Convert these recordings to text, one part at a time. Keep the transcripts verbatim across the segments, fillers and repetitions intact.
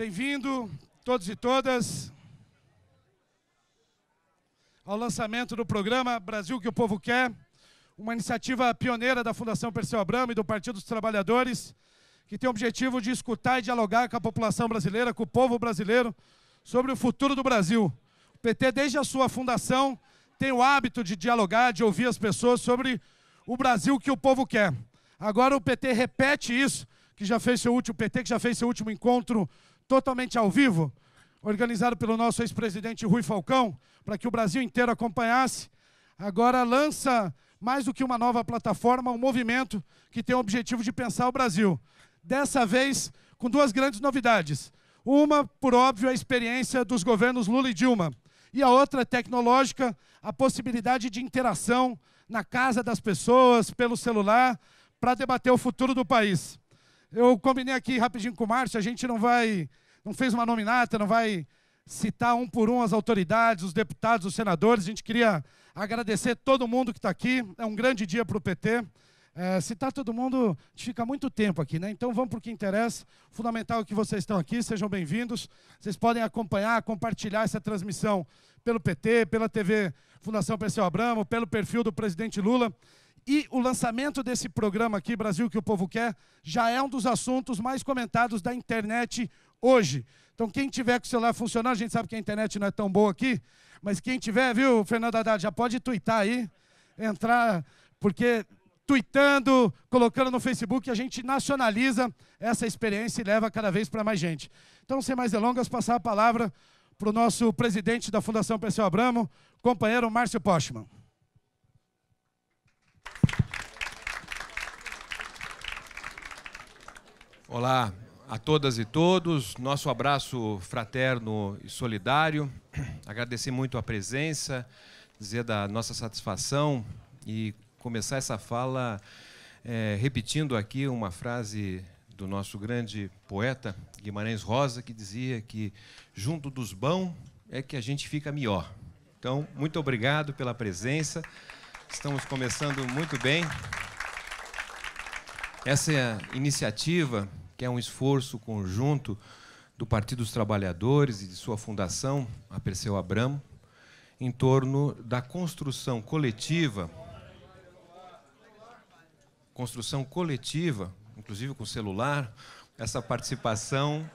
Bem-vindo, todos e todas, ao lançamento do programa Brasil que o Povo Quer, uma iniciativa pioneira da Fundação Perseu Abramo e do Partido dos Trabalhadores, que tem o objetivo de escutar e dialogar com a população brasileira, com o povo brasileiro, sobre o futuro do Brasil. O P T, desde a sua fundação, tem o hábito de dialogar, de ouvir as pessoas sobre o Brasil que o povo quer. Agora o P T repete isso, que já fez seu último, o P T que já fez seu último encontro totalmente ao vivo, organizado pelo nosso ex-presidente Rui Falcão, para que o Brasil inteiro acompanhasse. Agora lança, mais do que uma nova plataforma, um movimento que tem o objetivo de pensar o Brasil. Dessa vez, com duas grandes novidades. Uma, por óbvio, a experiência dos governos Lula e Dilma. E a outra, tecnológica, a possibilidade de interação na casa das pessoas, pelo celular, para debater o futuro do país. Eu combinei aqui rapidinho com o Márcio, a gente não vai, não fez uma nominata, não vai citar um por um as autoridades, os deputados, os senadores. A gente queria agradecer todo mundo que está aqui. É um grande dia para o P T. É, citar todo mundo, a gente fica muito tempo aqui, né? Então vamos para o que interessa. Fundamental é que vocês estão aqui, sejam bem-vindos. Vocês podem acompanhar, compartilhar essa transmissão pelo P T, pela T V Fundação Perseu Abramo, pelo perfil do presidente Lula. E o lançamento desse programa aqui, Brasil que o Povo Quer, já é um dos assuntos mais comentados da internet hoje. Então, quem tiver com o celular funcionando, a gente sabe que a internet não é tão boa aqui, mas quem tiver, viu, Fernando Haddad, já pode tuitar aí, entrar, porque tuitando, colocando no Facebook, a gente nacionaliza essa experiência e leva cada vez para mais gente. Então, sem mais delongas, passar a palavra para o nosso presidente da Fundação Perseu Abramo, companheiro Márcio Postman. Olá a todas e todos, nosso abraço fraterno e solidário, agradecer muito a presença, dizer da nossa satisfação e começar essa fala é, repetindo aqui uma frase do nosso grande poeta Guimarães Rosa, que dizia que junto dos bons é que a gente fica melhor. Então, muito obrigado pela presença, estamos começando muito bem. Essa iniciativa, que é um esforço conjunto do Partido dos Trabalhadores e de sua fundação, a Perseu Abramo, em torno da construção coletiva, construção coletiva, inclusive com celular, essa participação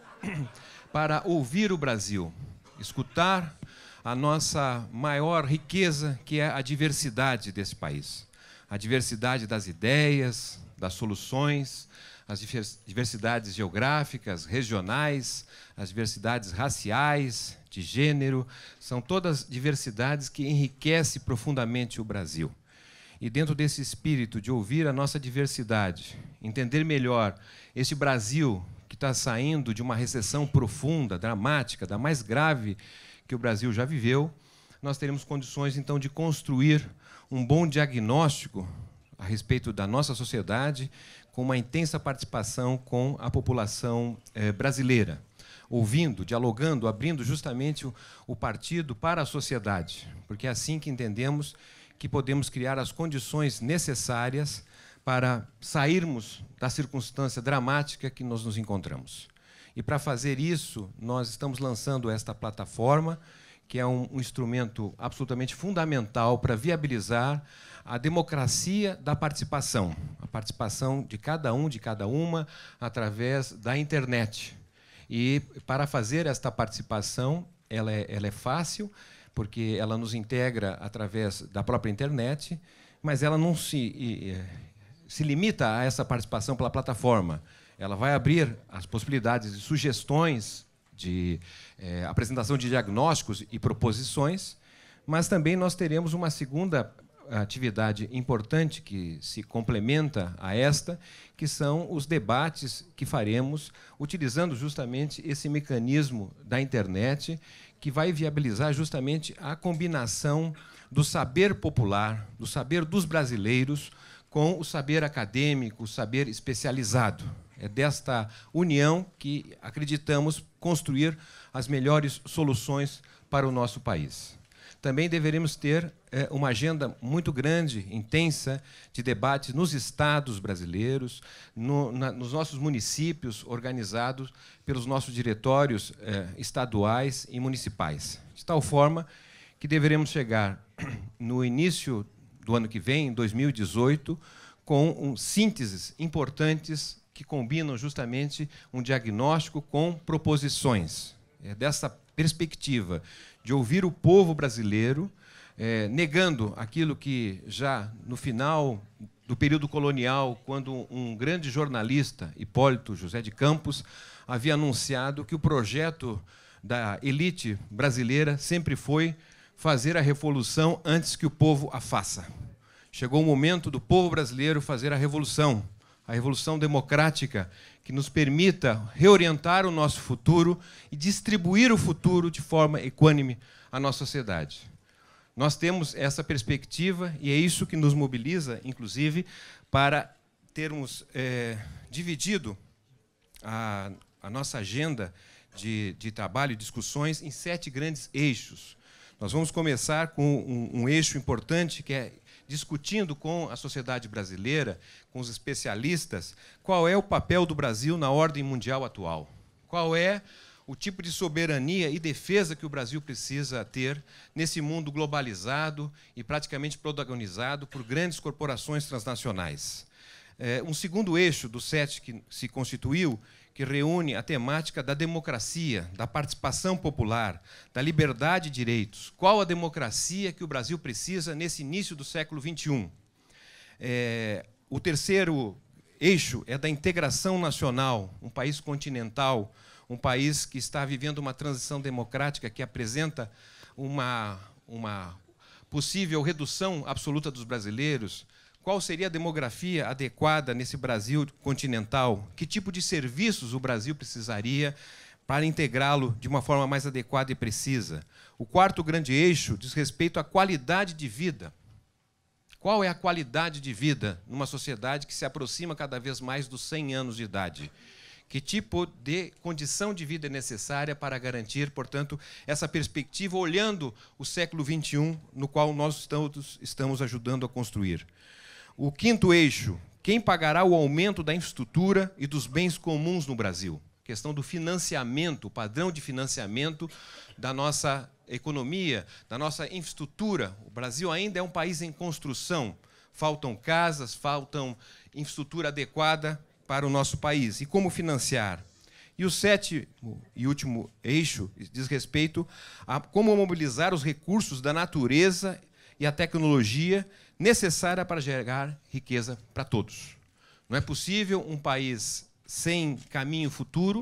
para ouvir o Brasil, escutar a nossa maior riqueza, que é a diversidade desse país, a diversidade das ideias, das soluções, as diversidades geográficas, regionais, as diversidades raciais, de gênero, são todas diversidades que enriquecem profundamente o Brasil. E dentro desse espírito de ouvir a nossa diversidade, entender melhor esse Brasil que está saindo de uma recessão profunda, dramática, da mais grave que o Brasil já viveu, nós teremos condições, então, de construir um bom diagnóstico a respeito da nossa sociedade, com uma intensa participação com a população eh, brasileira, ouvindo, dialogando, abrindo justamente o, o partido para a sociedade, porque é assim que entendemos que podemos criar as condições necessárias para sairmos da circunstância dramática que nós nos encontramos. E, para fazer isso, nós estamos lançando esta plataforma, que é um, um instrumento absolutamente fundamental para viabilizar a democracia da participação, a participação de cada um, de cada uma, através da internet. E, para fazer esta participação, ela é, ela é fácil, porque ela nos integra através da própria internet, mas ela não se, se limita a essa participação pela plataforma. Ela vai abrir as possibilidades de sugestões, de eh, apresentação de diagnósticos e proposições, mas também nós teremos uma segunda atividade importante que se complementa a esta, que são os debates que faremos utilizando justamente esse mecanismo da internet, que vai viabilizar justamente a combinação do saber popular, do saber dos brasileiros, com o saber acadêmico, o saber especializado. É desta união que acreditamos construir as melhores soluções para o nosso país. também deveremos ter é, uma agenda muito grande, intensa, de debates nos estados brasileiros, no, na, nos nossos municípios, organizados pelos nossos diretórios é, estaduais e municipais. De tal forma que deveremos chegar no início do ano que vem, em dois mil e dezoito, com um, sínteses importantes que combinam justamente um diagnóstico com proposições. É dessa perspectiva de ouvir o povo brasileiro, é, negando aquilo que já no final do período colonial, quando um grande jornalista, Hipólito José de Campos, havia anunciado que o projeto da elite brasileira sempre foi fazer a revolução antes que o povo a faça. Chegou o momento do povo brasileiro fazer a revolução, a revolução democrática, que nos permita reorientar o nosso futuro e distribuir o futuro de forma equânime à nossa sociedade. Nós temos essa perspectiva e é isso que nos mobiliza, inclusive, para termos é, dividido a, a nossa agenda de, de trabalho e discussões em sete grandes eixos. Nós vamos começar com um, um eixo importante, que é discutindo com a sociedade brasileira, com os especialistas, qual é o papel do Brasil na ordem mundial atual. Qual é o tipo de soberania e defesa que o Brasil precisa ter nesse mundo globalizado e praticamente protagonizado por grandes corporações transnacionais. É, um segundo eixo dos sete que se constituiu, que reúne a temática da democracia, da participação popular, da liberdade e direitos. Qual a democracia que o Brasil precisa nesse início do século vinte e um? É, o terceiro eixo é da integração nacional, um país continental, um país que está vivendo uma transição democrática que apresenta uma, uma possível redução absoluta dos brasileiros. Qual seria a demografia adequada nesse Brasil continental? Que tipo de serviços o Brasil precisaria para integrá-lo de uma forma mais adequada e precisa? O quarto grande eixo diz respeito à qualidade de vida. Qual é a qualidade de vida numa sociedade que se aproxima cada vez mais dos cem anos de idade? Que tipo de condição de vida é necessária para garantir, portanto, essa perspectiva, olhando o século vinte e um, no qual nós todos estamos ajudando a construir? O quinto eixo, quem pagará o aumento da infraestrutura e dos bens comuns no Brasil? Questão do financiamento, o padrão de financiamento da nossa economia, da nossa infraestrutura. O Brasil ainda é um país em construção. Faltam casas, faltam infraestrutura adequada para o nosso país. E como financiar? E o sétimo e último eixo diz respeito a como mobilizar os recursos da natureza e a tecnologia necessária para gerar riqueza para todos. Não é possível um país sem caminho futuro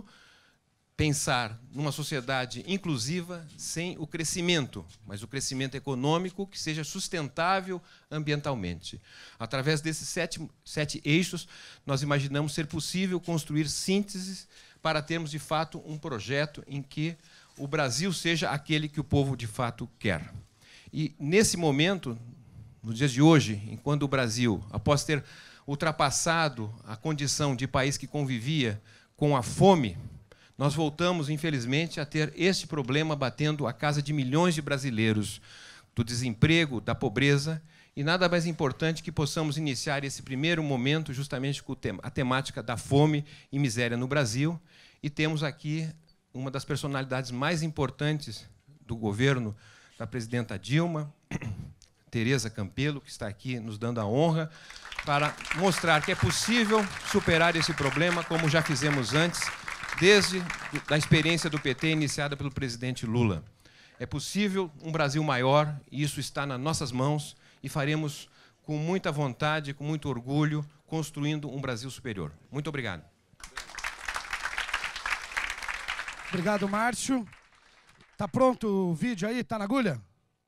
pensar numa sociedade inclusiva sem o crescimento, mas o crescimento econômico que seja sustentável ambientalmente. Através desses sete, sete eixos, nós imaginamos ser possível construir sínteses para termos, de fato, um projeto em que o Brasil seja aquele que o povo, de fato, quer. E, nesse momento, nos dias de hoje, enquanto o Brasil, após ter ultrapassado a condição de país que convivia com a fome, nós voltamos, infelizmente, a ter este problema batendo a casa de milhões de brasileiros, do desemprego, da pobreza, e nada mais importante que possamos iniciar esse primeiro momento justamente com a temática da fome e miséria no Brasil. E temos aqui uma das personalidades mais importantes do governo da presidenta Dilma, Tereza Campelo, que está aqui nos dando a honra, para mostrar que é possível superar esse problema, como já fizemos antes, desde a experiência do P T iniciada pelo presidente Lula. É possível um Brasil maior, e isso está nas nossas mãos, e faremos com muita vontade, com muito orgulho, construindo um Brasil superior. Muito obrigado. Obrigado, Márcio. Tá pronto o vídeo aí? Tá na agulha?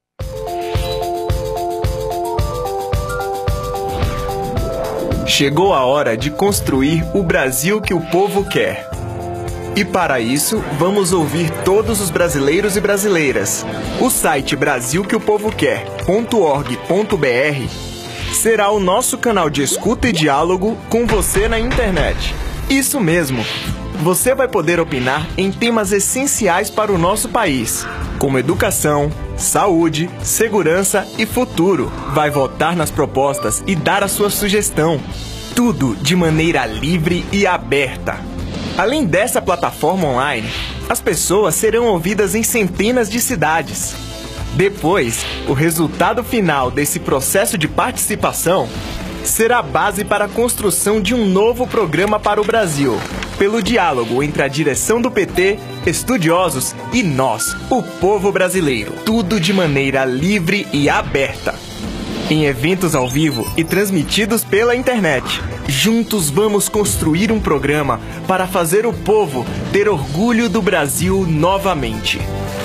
Chegou a hora de construir o Brasil que o povo quer. E para isso, vamos ouvir todos os brasileiros e brasileiras. O site brasil que o povo quer ponto org ponto br será o nosso canal de escuta e diálogo com você na internet. Isso mesmo! Você vai poder opinar em temas essenciais para o nosso país, como educação, saúde, segurança e futuro. Vai votar nas propostas e dar a sua sugestão. Tudo de maneira livre e aberta. Além dessa plataforma online, as pessoas serão ouvidas em centenas de cidades. Depois, o resultado final desse processo de participação será a base para a construção de um novo programa para o Brasil, pelo diálogo entre a direção do P T, estudiosos e nós, o povo brasileiro. Tudo de maneira livre e aberta. Em eventos ao vivo e transmitidos pela internet. Juntos vamos construir um programa para fazer o povo ter orgulho do Brasil novamente.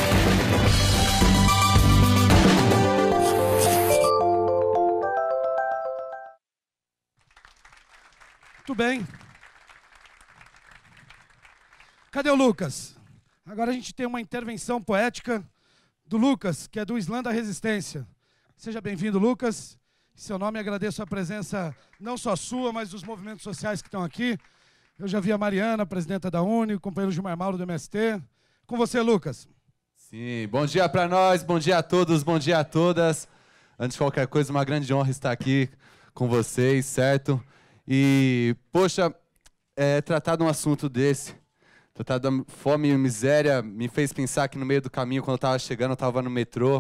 Muito bem. Cadê o Lucas? Agora a gente tem uma intervenção poética do Lucas, que é do Islã da Resistência. Seja bem-vindo, Lucas. Em seu nome, agradeço a presença não só sua, mas dos movimentos sociais que estão aqui. Eu já vi a Mariana, presidenta da Uni, o companheiro Gilmar Mauro do M S T. Com você, Lucas. Sim, bom dia para nós, bom dia a todos, bom dia a todas. Antes de qualquer coisa, uma grande honra estar aqui com vocês, certo? E, poxa, é, tratar de um assunto desse, tratar da fome e miséria, me fez pensar que no meio do caminho, quando eu estava chegando, eu estava no metrô.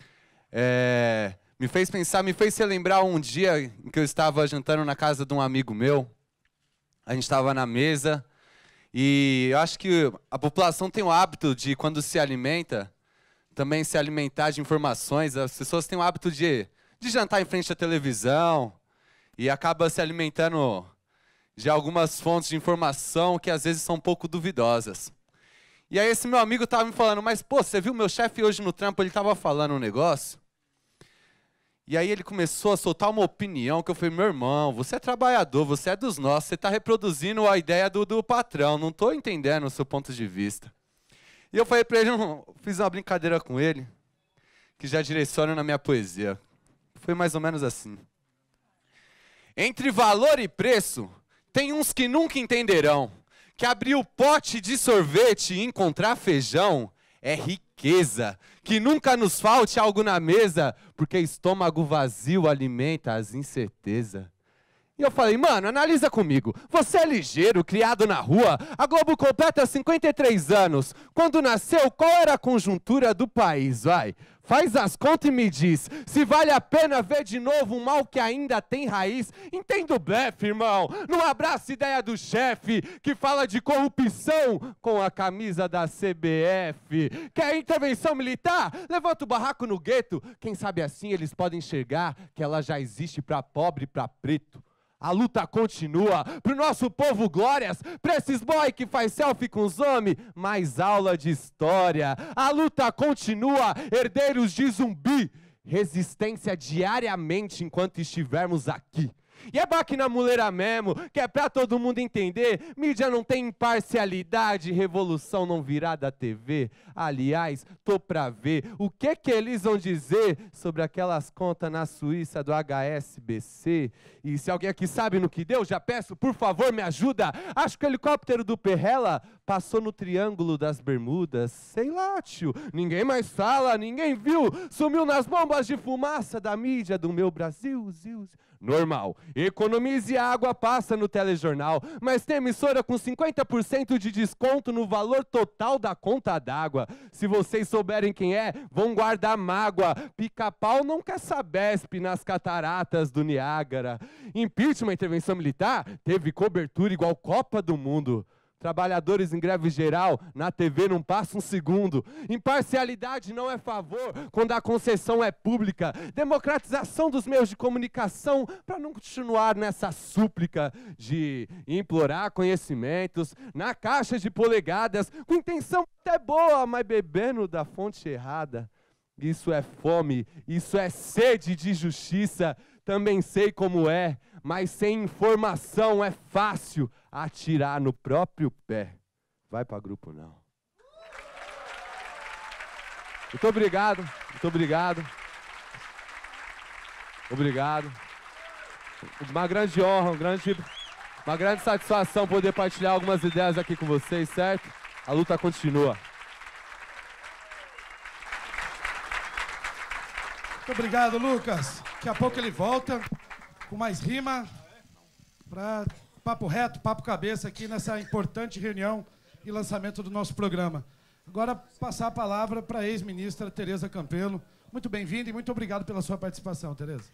É, me fez pensar, me fez relembrar um dia em que eu estava jantando na casa de um amigo meu. A gente estava na mesa e eu acho que a população tem o hábito de, quando se alimenta, também se alimentar de informações. As pessoas têm o hábito de, de jantar em frente à televisão e acaba se alimentando de algumas fontes de informação que às vezes são um pouco duvidosas. E aí esse meu amigo estava me falando, mas pô, você viu meu chefe hoje no trampo, ele estava falando um negócio? E aí ele começou a soltar uma opinião que eu falei, meu irmão, você é trabalhador, você é dos nossos, você está reproduzindo a ideia do, do patrão, não estou entendendo o seu ponto de vista. E eu falei para ele, fiz uma brincadeira com ele, que já direciona na minha poesia. Foi mais ou menos assim. Entre valor e preço, tem uns que nunca entenderão que abrir o pote de sorvete e encontrar feijão é riqueza, que nunca nos falte algo na mesa, porque estômago vazio alimenta as incertezas. E eu falei, mano, analisa comigo, você é ligeiro, criado na rua, a Globo completa cinquenta e três anos, quando nasceu, qual era a conjuntura do país, vai? Faz as contas e me diz, se vale a pena ver de novo um mal que ainda tem raiz. Entendo o blefe, irmão, não abraça a ideia do chefe, que fala de corrupção com a camisa da C B F. Quer intervenção militar? Levanta o barraco no gueto, quem sabe assim eles podem enxergar que ela já existe para pobre e para preto. A luta continua, pro nosso povo glórias, pra esses boy que faz selfie com os homens, mais aula de história. A luta continua, herdeiros de zumbi, resistência diariamente enquanto estivermos aqui. E é baque na muleira mesmo, que é pra todo mundo entender, mídia não tem imparcialidade, revolução não virá da T V. Aliás, tô pra ver o que que eles vão dizer sobre aquelas contas na Suíça do H S B C. E se alguém aqui sabe no que deu, já peço, por favor, me ajuda. Acho que o helicóptero do Perrela passou no Triângulo das Bermudas. Sei lá, tio, ninguém mais fala, ninguém viu. Sumiu nas bombas de fumaça da mídia do meu Brasil. Zil, normal, economize água, passa no telejornal, mas tem emissora com cinquenta por cento de desconto no valor total da conta d'água. Se vocês souberem quem é, vão guardar mágoa. Pica-pau não quer Sabesp nas cataratas do Niágara. Impeachment, intervenção militar, teve cobertura igual Copa do Mundo. Trabalhadores em greve geral, na T V não passa um segundo. Imparcialidade não é favor quando a concessão é pública. Democratização dos meios de comunicação para não continuar nessa súplica de implorar conhecimentos na caixa de polegadas, com intenção até boa, mas bebendo da fonte errada. Isso é fome, isso é sede de justiça. Também sei como é, mas sem informação é fácil atirar no próprio pé. Vai para grupo não. Muito obrigado, muito obrigado. Obrigado. Uma grande honra, um grande, uma grande satisfação poder partilhar algumas ideias aqui com vocês, certo? A luta continua. Muito obrigado, Lucas. Daqui a pouco ele volta com mais rima para papo reto, papo cabeça aqui nessa importante reunião e lançamento do nosso programa. Agora, passar a palavra para a ex-ministra Tereza Campelo. Muito bem-vinda e muito obrigado pela sua participação, Tereza.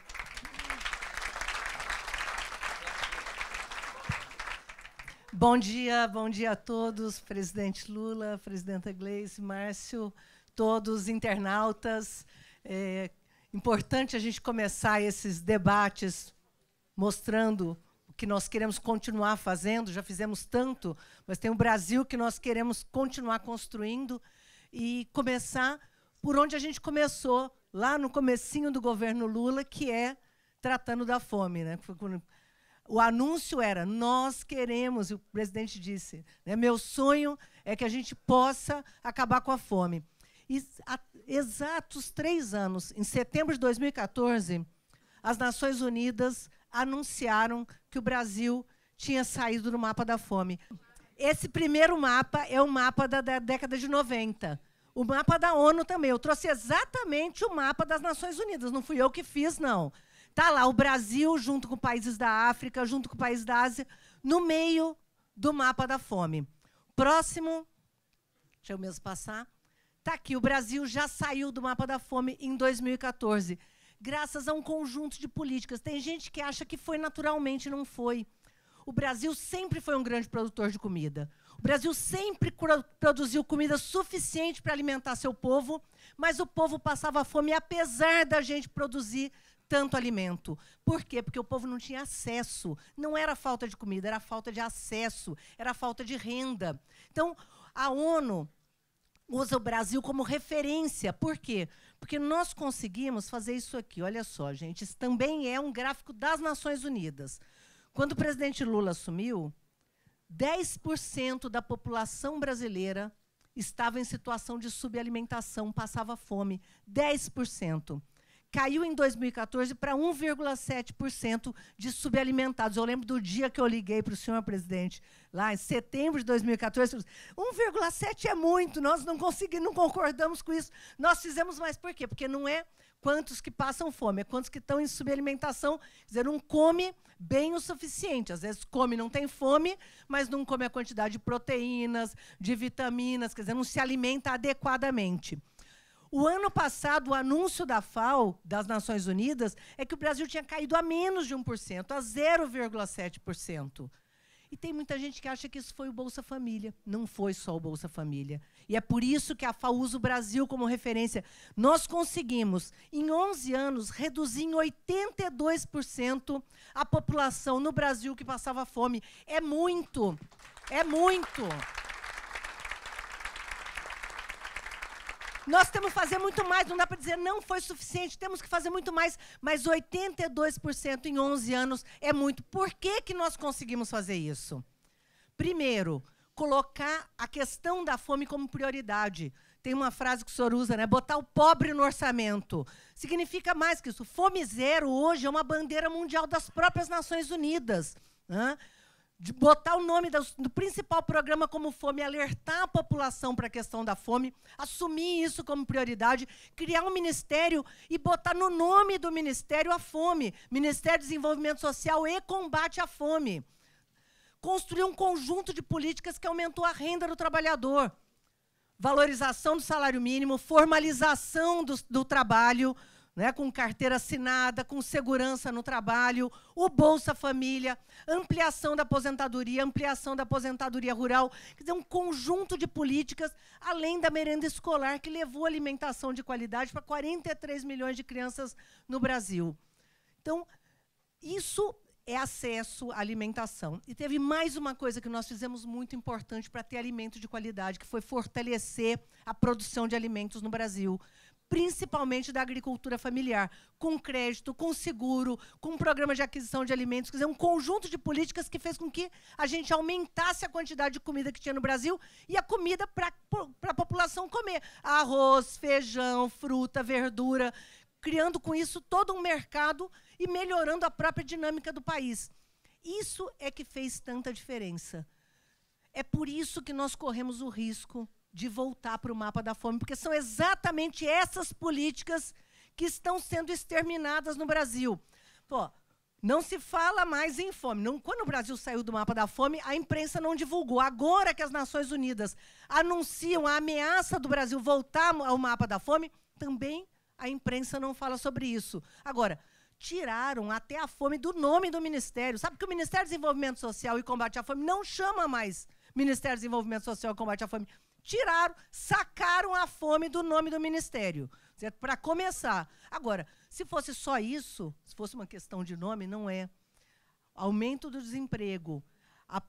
Bom dia, bom dia a todos, presidente Lula, presidenta Gleice, Márcio, todos internautas. É importante a gente começar esses debates mostrando o que nós queremos continuar fazendo, já fizemos tanto, mas tem um Brasil que nós queremos continuar construindo e começar por onde a gente começou, lá no comecinho do governo Lula, que é tratando da fome, né? O anúncio era, nós queremos, e o presidente disse, né, meu sonho é que a gente possa acabar com a fome. E há exatos três anos, em setembro de dois mil e quatorze, as Nações Unidas anunciaram que o Brasil tinha saído do mapa da fome. Esse primeiro mapa é o mapa da, da década de noventa. O mapa da ONU também. Eu trouxe exatamente o mapa das Nações Unidas. Não fui eu que fiz, não. Está lá o Brasil, junto com países da África, junto com países da Ásia, no meio do mapa da fome. Próximo. Deixa eu mesmo passar. Está aqui, o Brasil já saiu do mapa da fome em dois mil e quatorze, graças a um conjunto de políticas. Tem gente que acha que foi naturalmente, não foi. O Brasil sempre foi um grande produtor de comida. O Brasil sempre produziu comida suficiente para alimentar seu povo, mas o povo passava fome, apesar da gente produzir tanto alimento. Por quê? Porque o povo não tinha acesso. Não era falta de comida, era falta de acesso, era falta de renda. Então, a ONU usa o Brasil como referência. Por quê? Porque nós conseguimos fazer isso aqui. Olha só, gente, isso também é um gráfico das Nações Unidas. Quando o presidente Lula assumiu, dez por cento da população brasileira estava em situação de subalimentação, passava fome. dez por cento. Caiu em dois mil e quatorze para um vírgula sete por cento de subalimentados. Eu lembro do dia que eu liguei para o senhor presidente, lá em setembro de dois mil e quatorze, um vírgula sete é muito, nós não conseguimos, não concordamos com isso. Nós fizemos mais por quê? Porque não é quantos que passam fome, é quantos que estão em subalimentação, quer dizer, não come bem o suficiente. Às vezes come, não tem fome, mas não come a quantidade de proteínas, de vitaminas, quer dizer, não se alimenta adequadamente. O ano passado, o anúncio da FAO, das Nações Unidas, é que o Brasil tinha caído a menos de um por cento, a zero vírgula sete por cento. E tem muita gente que acha que isso foi o Bolsa Família. Não foi só o Bolsa Família. E é por isso que a FAO usa o Brasil como referência. Nós conseguimos, em onze anos, reduzir em oitenta e dois por cento a população no Brasil que passava fome. É muito. É muito. Nós temos que fazer muito mais, não dá para dizer não foi suficiente, temos que fazer muito mais, mas oitenta e dois por cento em onze anos é muito. Por que que nós conseguimos fazer isso? Primeiro, colocar a questão da fome como prioridade. Tem uma frase que o senhor usa, né? Botar o pobre no orçamento. Significa mais que isso. Fome zero hoje é uma bandeira mundial das próprias Nações Unidas, né? De botar o nome do, do principal programa como fome, alertar a população para a questão da fome, assumir isso como prioridade, criar um ministério e botar no nome do ministério a fome, Ministério do Desenvolvimento Social e Combate à Fome. Construir um conjunto de políticas que aumentou a renda do trabalhador, valorização do salário mínimo, formalização do, do trabalho, né, com carteira assinada, com segurança no trabalho, o Bolsa Família, ampliação da aposentadoria, ampliação da aposentadoria rural, quer dizer, um conjunto de políticas, além da merenda escolar, que levou alimentação de qualidade para quarenta e três milhões de crianças no Brasil. Então, isso é acesso à alimentação. E teve mais uma coisa que nós fizemos muito importante para ter alimento de qualidade, que foi fortalecer a produção de alimentos no Brasil, principalmente da agricultura familiar, com crédito, com seguro, com um programa de aquisição de alimentos, quer dizer, um conjunto de políticas que fez com que a gente aumentasse a quantidade de comida que tinha no Brasil e a comida para a população comer. Arroz, feijão, fruta, verdura, criando com isso todo um mercado e melhorando a própria dinâmica do país. Isso é que fez tanta diferença. É por isso que nós corremos o risco de voltar para o mapa da fome, porque são exatamente essas políticas que estão sendo exterminadas no Brasil. Pô, não se fala mais em fome. Não, quando o Brasil saiu do mapa da fome, a imprensa não divulgou. Agora que as Nações Unidas anunciam a ameaça do Brasil voltar ao mapa da fome, também a imprensa não fala sobre isso. Agora, tiraram até a fome do nome do Ministério. Sabe que o Ministério do Desenvolvimento Social e Combate à Fome não chama mais Ministério do Desenvolvimento Social e Combate à Fome. Tiraram, sacaram a fome do nome do Ministério. Para começar. Agora, se fosse só isso, se fosse uma questão de nome, não é. Aumento do desemprego. A,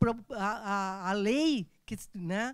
a, a lei que, né,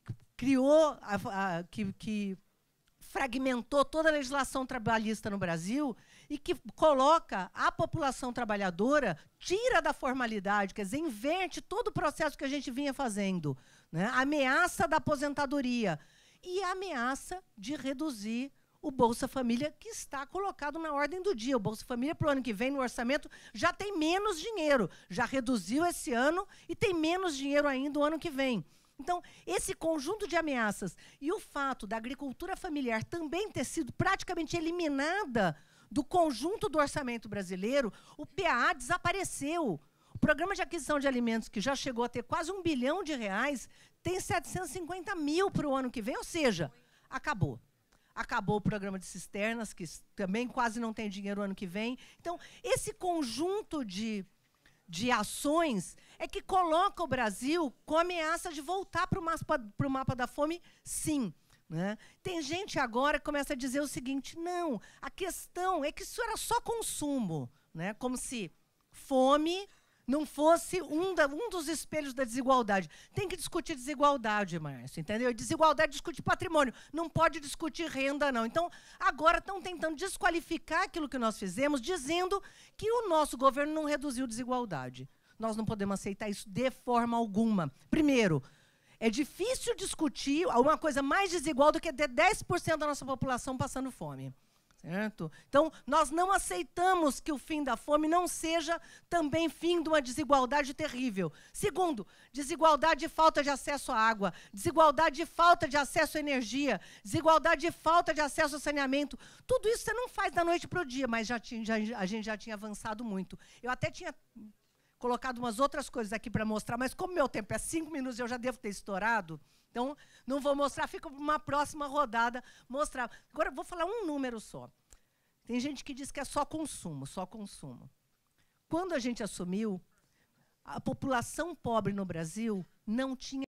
criou, a, a, que, que fragmentou toda a legislação trabalhista no Brasil e que coloca a população trabalhadora, tira da formalidade, quer dizer, inverte todo o processo que a gente vinha fazendo. Né? Ameaça da aposentadoria e a ameaça de reduzir o Bolsa Família, que está colocado na ordem do dia. O Bolsa Família, para o ano que vem, no orçamento, já tem menos dinheiro. Já reduziu esse ano e tem menos dinheiro ainda o ano que vem. Então, esse conjunto de ameaças e o fato da agricultura familiar também ter sido praticamente eliminada do conjunto do orçamento brasileiro, o P A A desapareceu. O Programa de Aquisição de Alimentos, que já chegou a ter quase um bilhão de reais, tem setecentos e cinquenta mil para o ano que vem, ou seja, acabou. Acabou o programa de cisternas, que também quase não tem dinheiro o ano que vem. Então, esse conjunto de, de ações é que coloca o Brasil com a ameaça de voltar para o mapa, para o mapa da fome, sim. Né? Tem gente agora que começa a dizer o seguinte, não, a questão é que isso era só consumo, né? Como se fome não fosse um, da, um dos espelhos da desigualdade. Tem que discutir desigualdade, Márcio, entendeu? Desigualdade discute patrimônio, não pode discutir renda, não. Então, agora estão tentando desqualificar aquilo que nós fizemos, dizendo que o nosso governo não reduziu desigualdade. Nós não podemos aceitar isso de forma alguma. Primeiro, é difícil discutir uma coisa mais desigual do que ter dez por cento da nossa população passando fome. Certo? Então, nós não aceitamos que o fim da fome não seja também fim de uma desigualdade terrível. Segundo, desigualdade de falta de acesso à água, desigualdade de falta de acesso à energia, desigualdade de falta de acesso ao saneamento. Tudo isso você não faz da noite para o dia, mas já tinha, já, a gente já tinha avançado muito. Eu até tinha colocado umas outras coisas aqui para mostrar, mas como meu tempo é cinco minutos, eu já devo ter estourado, então não vou mostrar, fica para uma próxima rodada mostrar. Agora, eu vou falar um número só. Tem gente que diz que é só consumo, só consumo. Quando a gente assumiu, a população pobre no Brasil não tinha...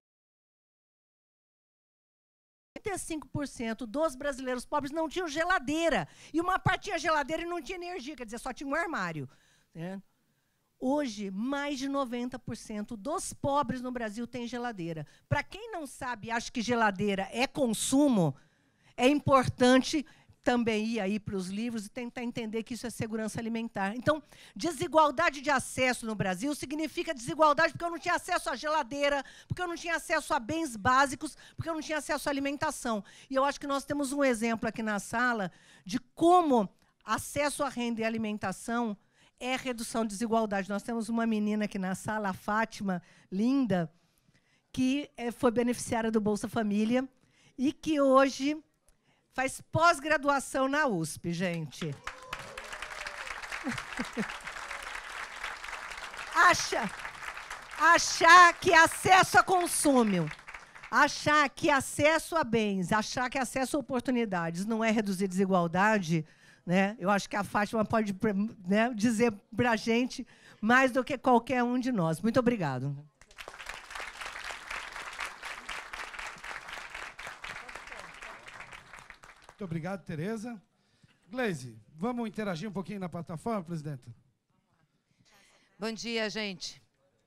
oitenta e cinco por cento dos brasileiros pobres não tinham geladeira. E uma parte tinha geladeira e não tinha energia, quer dizer, só tinha um armário. Né? Hoje, mais de noventa por cento dos pobres no Brasil têm geladeira. Para quem não sabe, acha que geladeira é consumo, é importante também ir aí para os livros e tentar entender que isso é segurança alimentar. Então, desigualdade de acesso no Brasil significa desigualdade porque eu não tinha acesso à geladeira, porque eu não tinha acesso a bens básicos, porque eu não tinha acesso à alimentação. E eu acho que nós temos um exemplo aqui na sala de como acesso à renda e alimentação é redução de desigualdade. Nós temos uma menina aqui na sala, a Fátima, linda, que é, foi beneficiária do Bolsa Família e que hoje faz pós-graduação na U S P, gente. Acha, achar que acesso a consumo, achar que acesso a bens, achar que acesso a oportunidades não é reduzir desigualdade, né? Eu acho que a Fátima pode, né, dizer para a gente mais do que qualquer um de nós. Muito obrigado. Muito obrigado, Tereza. Gleise, vamos interagir um pouquinho na plataforma, presidenta? Bom dia, gente.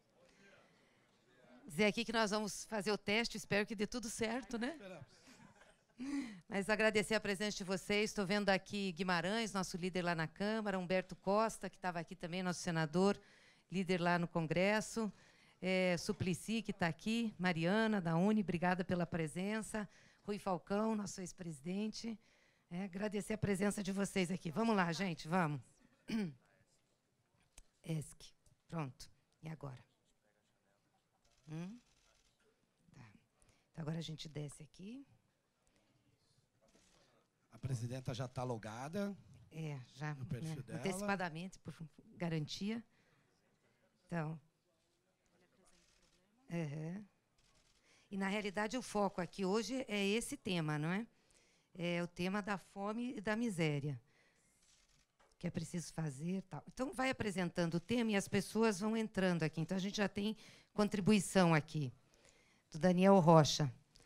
Dizer aqui que nós vamos fazer o teste, espero que dê tudo certo, né? Esperamos. Mas agradecer a presença de vocês. Estou vendo aqui Guimarães, nosso líder lá na Câmara, Humberto Costa, que estava aqui também, nosso senador, líder lá no Congresso, é, Suplicy, que está aqui, Mariana, da Uni, obrigada pela presença, Rui Falcão, nosso ex-presidente. É, agradecer a presença de vocês aqui. Vamos lá, gente, vamos. ESC. Pronto. E agora? Hum? Tá. Então, agora a gente desce aqui. A presidenta já está logada. É, já No perfil né, dela. antecipadamente, por garantia. Então. Uhum. E, na realidade, o foco aqui hoje é esse tema, não é? É o tema da fome e da miséria. Que é preciso fazer, tal. Então, vai apresentando o tema e as pessoas vão entrando aqui. Então, a gente já tem contribuição aqui, do Daniel Rocha.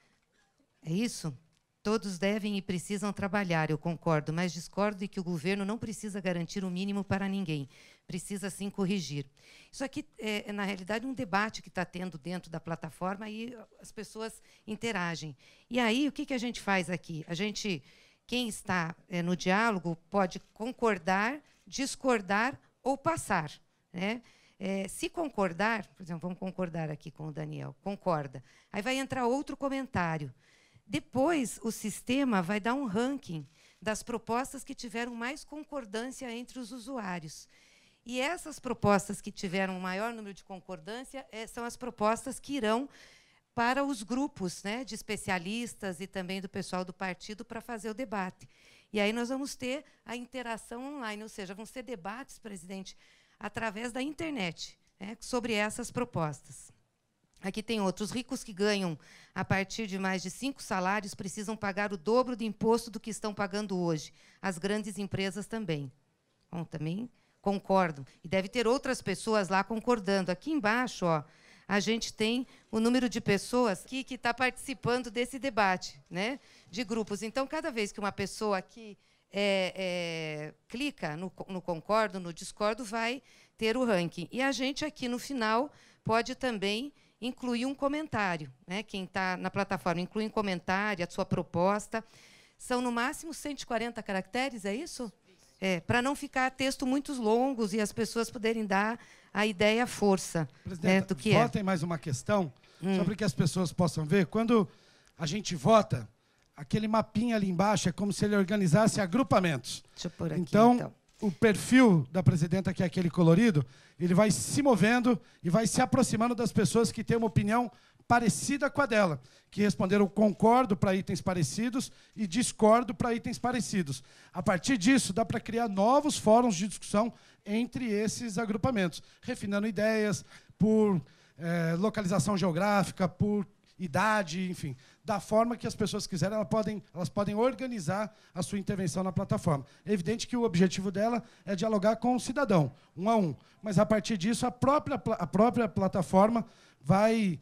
É isso? Todos devem e precisam trabalhar, eu concordo, mas discordo de que o governo não precisa garantir o mínimo para ninguém. Precisa, sim, corrigir. Isso aqui é, na realidade, um debate que está tendo dentro da plataforma e as pessoas interagem. E aí, o que, que a gente faz aqui? A gente, quem está é, no diálogo pode concordar, discordar ou passar, né? É, se concordar, por exemplo, vamos concordar aqui com o Daniel, concorda. Aí vai entrar outro comentário. Depois, o sistema vai dar um ranking das propostas que tiveram mais concordância entre os usuários. E essas propostas que tiveram o maior número de concordância é, são as propostas que irão para os grupos, né, de especialistas e também do pessoal do partido para fazer o debate. E aí nós vamos ter a interação online, ou seja, vão ser debates, presidente, através da internet, né, sobre essas propostas. Aqui tem outros. Ricos que ganham a partir de mais de cinco salários precisam pagar o dobro do imposto do que estão pagando hoje. As grandes empresas também. Bom, também concordo. E deve ter outras pessoas lá concordando. Aqui embaixo, ó, a gente tem o número de pessoas que que está participando desse debate, né, de grupos. Então, cada vez que uma pessoa aqui é, é, clica no, no concordo, no discordo, vai ter o ranking. E a gente aqui, no final, pode também incluir um comentário, né? Quem está na plataforma inclui um comentário, a sua proposta. São, no máximo, cento e quarenta caracteres, é isso? É, para não ficar texto muito longos e as pessoas poderem dar a ideia à força, né, do que votem é. mais uma questão, hum. só para que as pessoas possam ver. Quando a gente vota, aquele mapinha ali embaixo é como se ele organizasse agrupamentos. Deixa eu pôr aqui, então, então. O perfil da presidenta, que é aquele colorido, ele vai se movendo e vai se aproximando das pessoas que têm uma opinião parecida com a dela, que responderam concordo para itens parecidos e discordo para itens parecidos. A partir disso, dá para criar novos fóruns de discussão entre esses agrupamentos, refinando ideias por eh, localização geográfica, por idade, enfim, da forma que as pessoas quiserem, elas podem, elas podem organizar a sua intervenção na plataforma. É evidente que o objetivo dela é dialogar com o cidadão, um a um, mas, a partir disso, a própria, a própria plataforma vai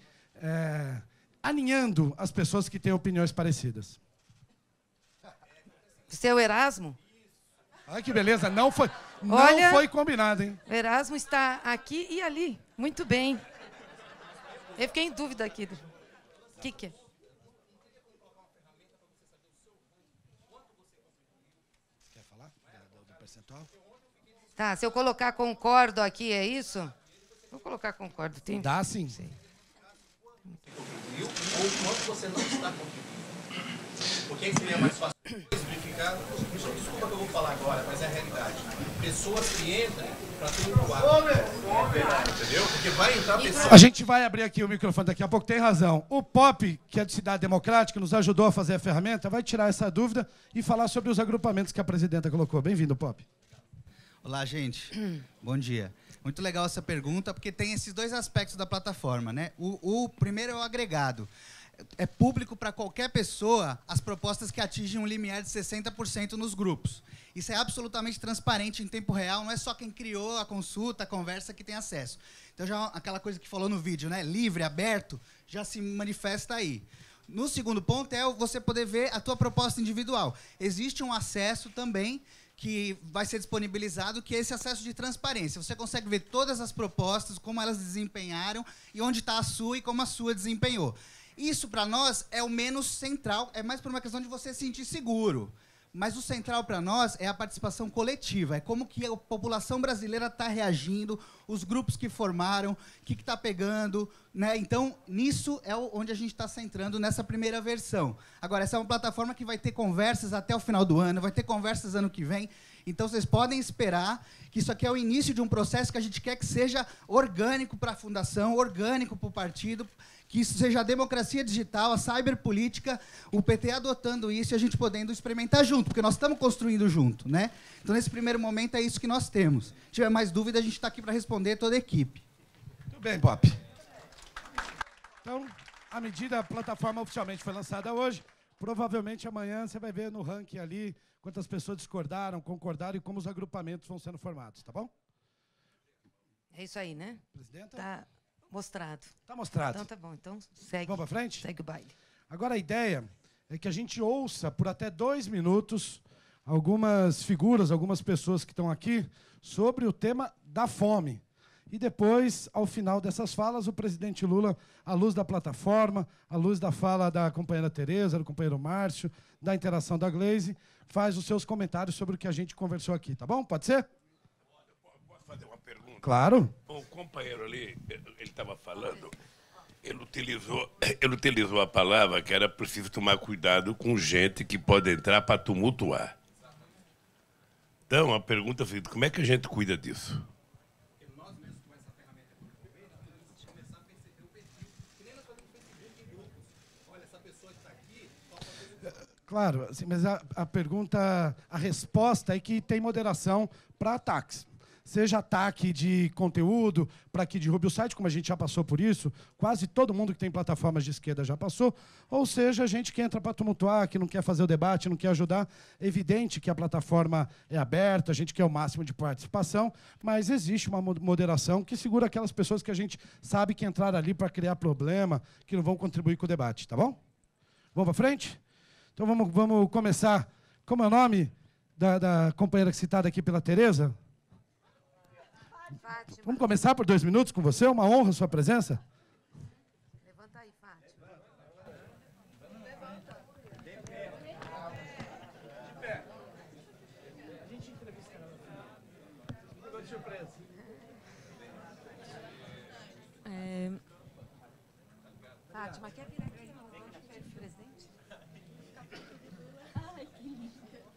é, aninhando as pessoas que têm opiniões parecidas. Seu Erasmo? Olha que beleza, não foi, não Olha, foi combinado, hein? O Erasmo está aqui e ali. Muito bem. Eu fiquei em dúvida aqui. O que, que é? Quer falar do, do percentual? Tá, se eu colocar concordo aqui, é isso? Vou colocar concordo. Tem... Dá sim. Sim. Ou quanto você não está contribuindo. Porque aí seria mais fácil exemplificar. Desculpa que eu vou falar agora, mas é a realidade. Pessoas que entram para tumultuar. Entendeu? Porque vai entrar pessoas. A gente vai abrir aqui o microfone daqui a pouco, tem razão. O Pop, que é de Cidade Democrática, nos ajudou a fazer a ferramenta, vai tirar essa dúvida e falar sobre os agrupamentos que a presidenta colocou. Bem-vindo, Pop. Olá, gente. Bom dia. Muito legal essa pergunta, porque tem esses dois aspectos da plataforma, né? O, o primeiro é o agregado. É público para qualquer pessoa as propostas que atingem um limiar de sessenta por cento nos grupos. Isso é absolutamente transparente em tempo real, não é só quem criou a consulta, a conversa que tem acesso. Então, já aquela coisa que falou no vídeo, né? Livre, aberto, já se manifesta aí. No segundo ponto é você poder ver a tua proposta individual. Existe um acesso também que vai ser disponibilizado, que é esse acesso de transparência. Você consegue ver todas as propostas, como elas desempenharam e onde está a sua e como a sua desempenhou. Isso, para nós, é o menos central, é mais por uma questão de você se sentir seguro. Mas o central para nós é a participação coletiva, é como que a população brasileira está reagindo, os grupos que formaram, o que está pegando, né? Então, nisso é onde a gente está centrando nessa primeira versão. Agora, essa é uma plataforma que vai ter conversas até o final do ano, vai ter conversas ano que vem, Então, vocês podem esperar que isso aqui é o início de um processo que a gente quer que seja orgânico para a fundação, orgânico para o partido, que isso seja a democracia digital, a cyberpolítica, o P T adotando isso e a gente podendo experimentar junto, porque nós estamos construindo junto, né? Então, nesse primeiro momento, é isso que nós temos. Se tiver mais dúvida, a gente está aqui para responder toda a equipe. Muito bem, Pop. Então, a medida, a plataforma oficialmente foi lançada hoje. Provavelmente amanhã você vai ver no ranking ali quantas pessoas discordaram, concordaram e como os agrupamentos vão sendo formados, tá bom? É isso aí, né? Presidenta? Tá mostrado. Tá mostrado. Então tá bom, então segue. Vamos para frente? Segue o baile. Agora a ideia é que a gente ouça por até dois minutos algumas figuras, algumas pessoas que estão aqui sobre o tema da fome. E depois, ao final dessas falas, o presidente Lula, à luz da plataforma, à luz da fala da companheira Tereza, do companheiro Márcio, da interação da Gleisi, faz os seus comentários sobre o que a gente conversou aqui, tá bom? Pode ser? Posso fazer uma pergunta? Claro. O companheiro ali, ele estava falando, ele utilizou, ele utilizou a palavra que era preciso tomar cuidado com gente que pode entrar para tumultuar. Então, a pergunta é a seguinte, como é que a gente cuida disso? Claro, assim, mas a, a pergunta, a resposta é que tem moderação para ataques. Seja ataque de conteúdo, para que derrube o site, como a gente já passou por isso, quase todo mundo que tem plataformas de esquerda já passou, ou seja, gente que entra para tumultuar, que não quer fazer o debate, não quer ajudar. É evidente que a plataforma é aberta, a gente quer o máximo de participação, mas existe uma moderação que segura aquelas pessoas que a gente sabe que entraram ali para criar problema, que não vão contribuir com o debate, tá bom? Vamos para frente? Então vamos, vamos começar. Como é o nome da, da companheira citada aqui pela Tereza? Fátima. Vamos começar por dois minutos com você? Uma honra a sua presença. Levanta aí, Fátima. É... Fátima, quer vir aqui no presidente? Ai, que lindo.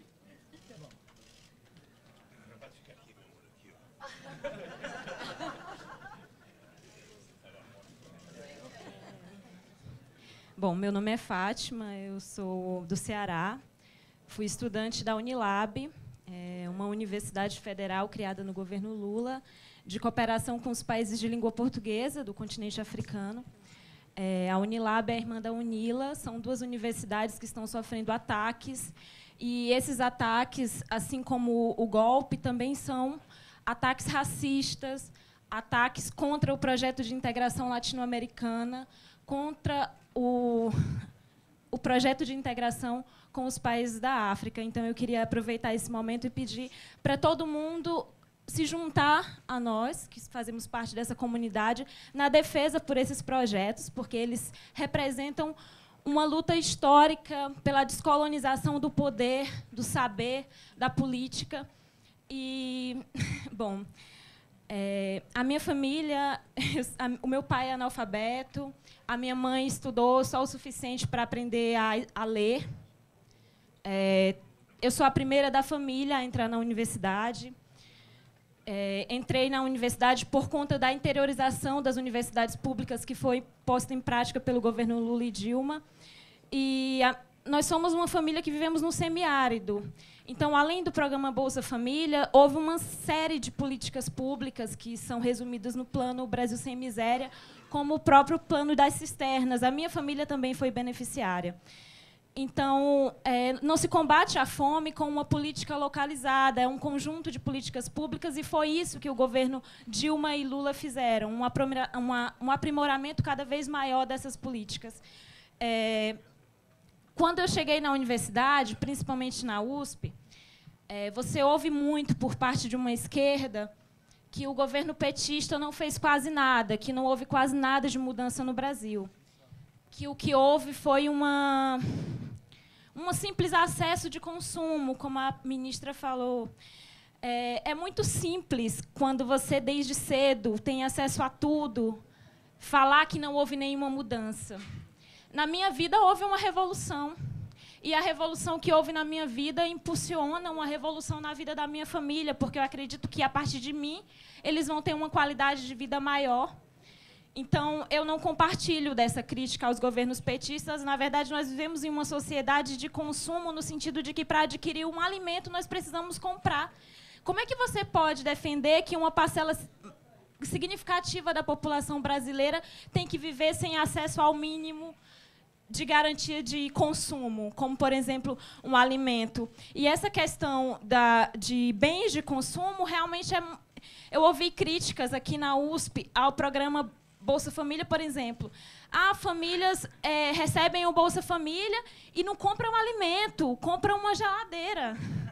Bom, meu nome é Fátima, eu sou do Ceará, fui estudante da Unilab, é uma universidade federal criada no governo Lula, de cooperação com os países de língua portuguesa do continente africano. É, a Unilab é a irmã da Unila, são duas universidades que estão sofrendo ataques, e esses ataques, assim como o golpe, também são ataques racistas, ataques contra o projeto de integração latino-americana, contra o, o projeto de integração com os países da África. Então, eu queria aproveitar esse momento e pedir para todo mundo se juntar a nós, que fazemos parte dessa comunidade, na defesa por esses projetos, porque eles representam uma luta histórica pela descolonização do poder, do saber, da política. E, bom, é, a minha família, a, o meu pai é analfabeto, a minha mãe estudou só o suficiente para aprender a, a ler. É, eu sou a primeira da família a entrar na universidade. É, entrei na universidade por conta da interiorização das universidades públicas que foi posta em prática pelo governo Lula e Dilma. E a, nós somos uma família que vivemos no semiárido. Então, além do programa Bolsa Família, houve uma série de políticas públicas que são resumidas no plano Brasil Sem Miséria, como o próprio plano das cisternas. A minha família também foi beneficiária. Então, é, não se combate a fome com uma política localizada, é um conjunto de políticas públicas, e foi isso que o governo Dilma e Lula fizeram, um, aprimora, uma, um aprimoramento cada vez maior dessas políticas. É, quando eu cheguei na universidade, principalmente na U S P, é, você ouve muito, por parte de uma esquerda, que o governo petista não fez quase nada, que não houve quase nada de mudança no Brasil. Que o que houve foi uma... um simples acesso de consumo, como a ministra falou. É, é muito simples, quando você, desde cedo, tem acesso a tudo, falar que não houve nenhuma mudança. Na minha vida, houve uma revolução. E a revolução que houve na minha vida impulsiona uma revolução na vida da minha família, porque eu acredito que, a partir de mim, eles vão ter uma qualidade de vida maior. Então, eu não compartilho dessa crítica aos governos petistas. Na verdade, nós vivemos em uma sociedade de consumo, no sentido de que, para adquirir um alimento, nós precisamos comprar. Como é que você pode defender que uma parcela significativa da população brasileira tem que viver sem acesso ao mínimo de garantia de consumo, como, por exemplo, um alimento? E essa questão da, de bens de consumo, realmente, é... eu ouvi críticas aqui na U S P ao programa Bolsa Família, por exemplo. Ah, famílias é, recebem o Bolsa Família e não compram alimento, compram uma geladeira.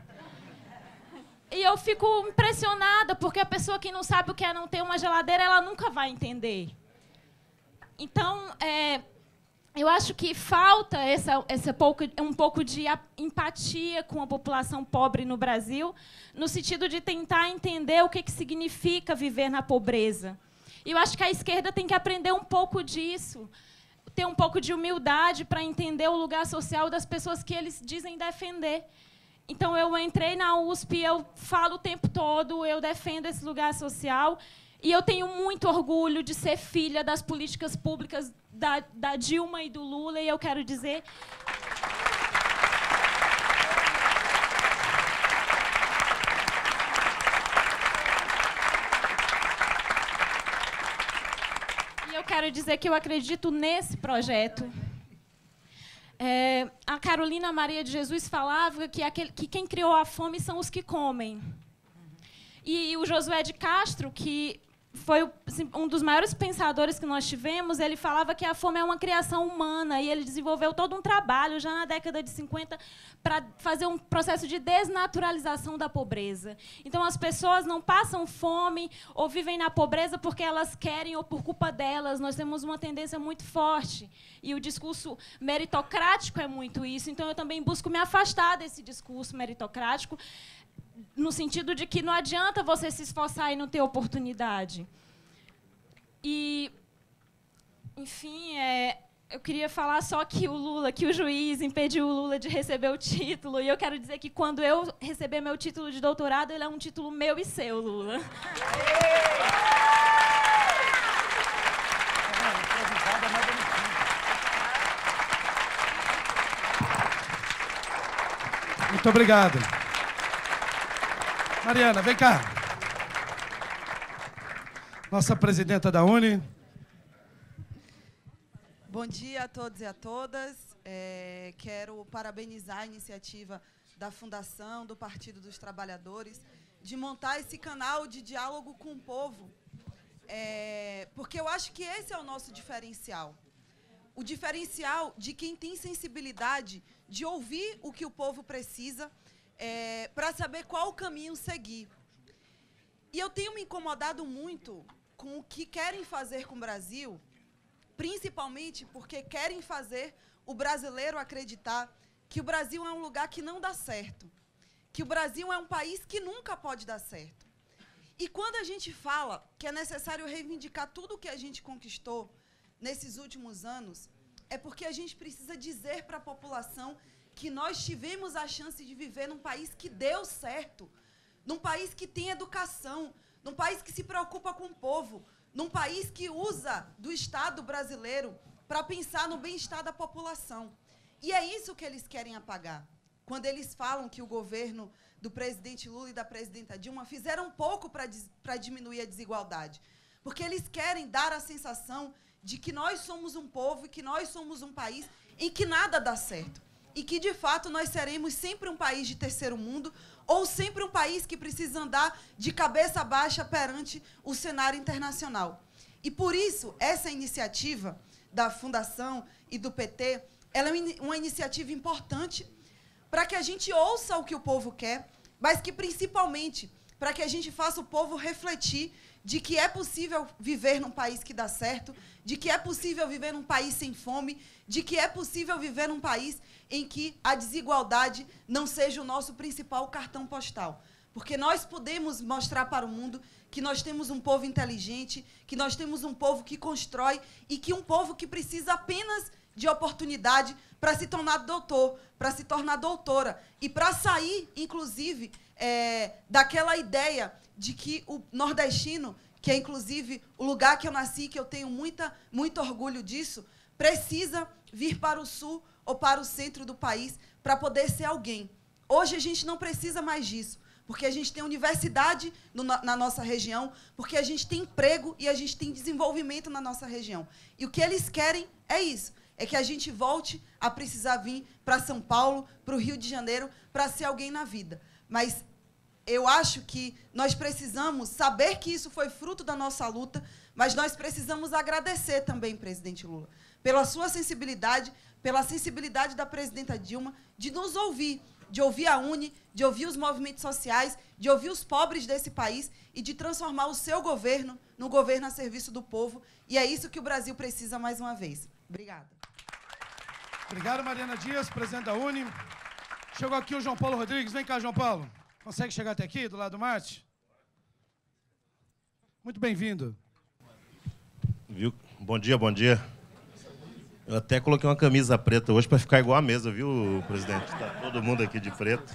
E eu fico impressionada, porque a pessoa que não sabe o que é não ter uma geladeira, ela nunca vai entender. Então, é, eu acho que falta essa, essa pouco, um pouco de empatia com a população pobre no Brasil, no sentido de tentar entender o que, que significa viver na pobreza. E eu acho que a esquerda tem que aprender um pouco disso, ter um pouco de humildade para entender o lugar social das pessoas que eles dizem defender. Então, eu entrei na U S P, eu falo o tempo todo, eu defendo esse lugar social, e eu tenho muito orgulho de ser filha das políticas públicas da, da Dilma e do Lula, e eu quero dizer... e eu quero dizer que eu acredito nesse projeto. É, a Carolina Maria de Jesus falava que, aquele, que quem criou a fome são os que comem. E, e o Josué de Castro, que foi assim, um dos maiores pensadores que nós tivemos, ele falava que a fome é uma criação humana, e ele desenvolveu todo um trabalho, já na década de cinquenta, para fazer um processo de desnaturalização da pobreza. Então, as pessoas não passam fome ou vivem na pobreza porque elas querem ou por culpa delas. Nós temos uma tendência muito forte, e o discurso meritocrático é muito isso. Então, eu também busco me afastar desse discurso meritocrático, no sentido de que não adianta você se esforçar e não ter oportunidade. E, enfim, é, eu queria falar só que o Lula, que o juiz impediu o Lula de receber o título, e eu quero dizer que, quando eu receber meu título de doutorado, ele é um título meu e seu, Lula. Muito obrigado. Mariana, vem cá. Nossa presidenta da Uni. Bom dia a todos e a todas. É, quero parabenizar a iniciativa da Fundação do Partido dos Trabalhadores de montar esse canal de diálogo com o povo, é, porque eu acho que esse é o nosso diferencial. O diferencial de quem tem sensibilidade de ouvir o que o povo precisa, É, para saber qual o caminho seguir. E eu tenho me incomodado muito com o que querem fazer com o Brasil, principalmente porque querem fazer o brasileiro acreditar que o Brasil é um lugar que não dá certo, que o Brasil é um país que nunca pode dar certo. E quando a gente fala que é necessário reivindicar tudo o que a gente conquistou nesses últimos anos, é porque a gente precisa dizer para a população que nós tivemos a chance de viver num país que deu certo, num país que tem educação, num país que se preocupa com o povo, num país que usa do Estado brasileiro para pensar no bem-estar da população. E é isso que eles querem apagar, quando eles falam que o governo do presidente Lula e da presidenta Dilma fizeram pouco para diminuir a desigualdade, porque eles querem dar a sensação de que nós somos um povo e que nós somos um país em que nada dá certo. E que, de fato, nós seremos sempre um país de terceiro mundo, ou sempre um país que precisa andar de cabeça baixa perante o cenário internacional. E, por isso, essa iniciativa da Fundação e do P T, ela é uma iniciativa importante para que a gente ouça o que o povo quer, mas que, principalmente, para que a gente faça o povo refletir de que é possível viver num país que dá certo, de que é possível viver num país sem fome, de que é possível viver num país em que a desigualdade não seja o nosso principal cartão postal. Porque nós podemos mostrar para o mundo que nós temos um povo inteligente, que nós temos um povo que constrói e que um povo que precisa apenas de oportunidade para se tornar doutor, para se tornar doutora. E para sair, inclusive, é, daquela ideia de que o nordestino, que é, inclusive, o lugar que eu nasci, que eu tenho muita, muito orgulho disso, precisa vir para o sul ou para o centro do país para poder ser alguém. Hoje a gente não precisa mais disso, porque a gente tem universidade no, na nossa região, porque a gente tem emprego e a gente tem desenvolvimento na nossa região. E o que eles querem é isso, é que a gente volte a precisar vir para São Paulo, para o Rio de Janeiro, para ser alguém na vida. Mas eu acho que nós precisamos saber que isso foi fruto da nossa luta, mas nós precisamos agradecer também, presidente Lula, pela sua sensibilidade, pela sensibilidade da presidenta Dilma, de nos ouvir, de ouvir a UNE, de ouvir os movimentos sociais, de ouvir os pobres desse país e de transformar o seu governo num governo a serviço do povo. E é isso que o Brasil precisa mais uma vez. Obrigada. Obrigado, Mariana Dias, presidente da UNE. Chegou aqui o João Paulo Rodrigues. Vem cá, João Paulo. Consegue chegar até aqui, do lado do Marte? Muito bem-vindo. Viu? Bom dia, bom dia. Eu até coloquei uma camisa preta hoje para ficar igual à mesa, viu, presidente? Está todo mundo aqui de preto.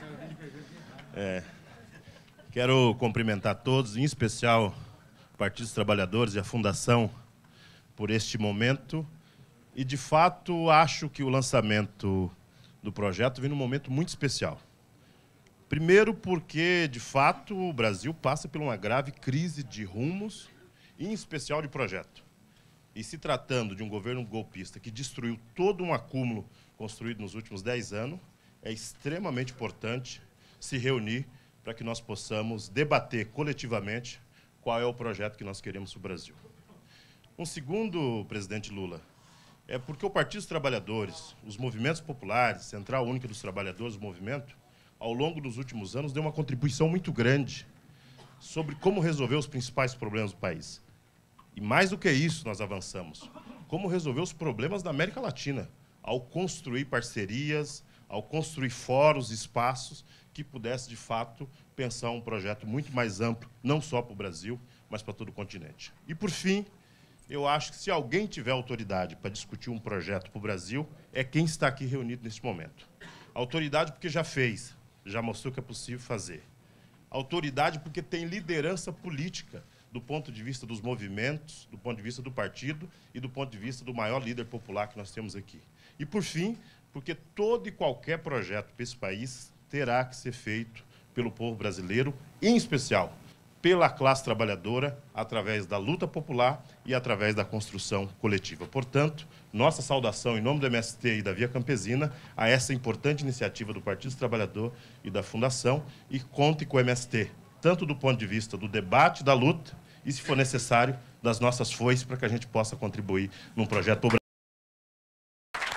É, quero cumprimentar todos, em especial o Partido dos Trabalhadores e a Fundação, por este momento. E, de fato, acho que o lançamento do projeto vem num momento muito especial. Primeiro porque, de fato, o Brasil passa por uma grave crise de rumos, em especial de projeto. E se tratando de um governo golpista que destruiu todo um acúmulo construído nos últimos dez anos, é extremamente importante se reunir para que nós possamos debater coletivamente qual é o projeto que nós queremos para o Brasil. Um segundo, presidente Lula, é porque o Partido dos Trabalhadores, os movimentos populares, Central Única dos Trabalhadores, o movimento, ao longo dos últimos anos, deu uma contribuição muito grande sobre como resolver os principais problemas do país. E mais do que isso, nós avançamos. Como resolver os problemas da América Latina, ao construir parcerias, ao construir fóruns, espaços que pudesse, de fato, pensar um projeto muito mais amplo, não só para o Brasil, mas para todo o continente. E, por fim, eu acho que se alguém tiver autoridade para discutir um projeto para o Brasil, é quem está aqui reunido neste momento. Autoridade porque já fez, já mostrou que é possível fazer. Autoridade porque tem liderança política, do ponto de vista dos movimentos, do ponto de vista do partido e do ponto de vista do maior líder popular que nós temos aqui. E, por fim, porque todo e qualquer projeto para esse país terá que ser feito pelo povo brasileiro, em especial pela classe trabalhadora, através da luta popular e através da construção coletiva. Portanto, nossa saudação em nome do M S T e da Via Campesina a essa importante iniciativa do Partido dos Trabalhadores e da Fundação, e conte com o M S T, tanto do ponto de vista do debate, da luta, e, se for necessário, das nossas foices, para que a gente possa contribuir num projeto para o Brasil.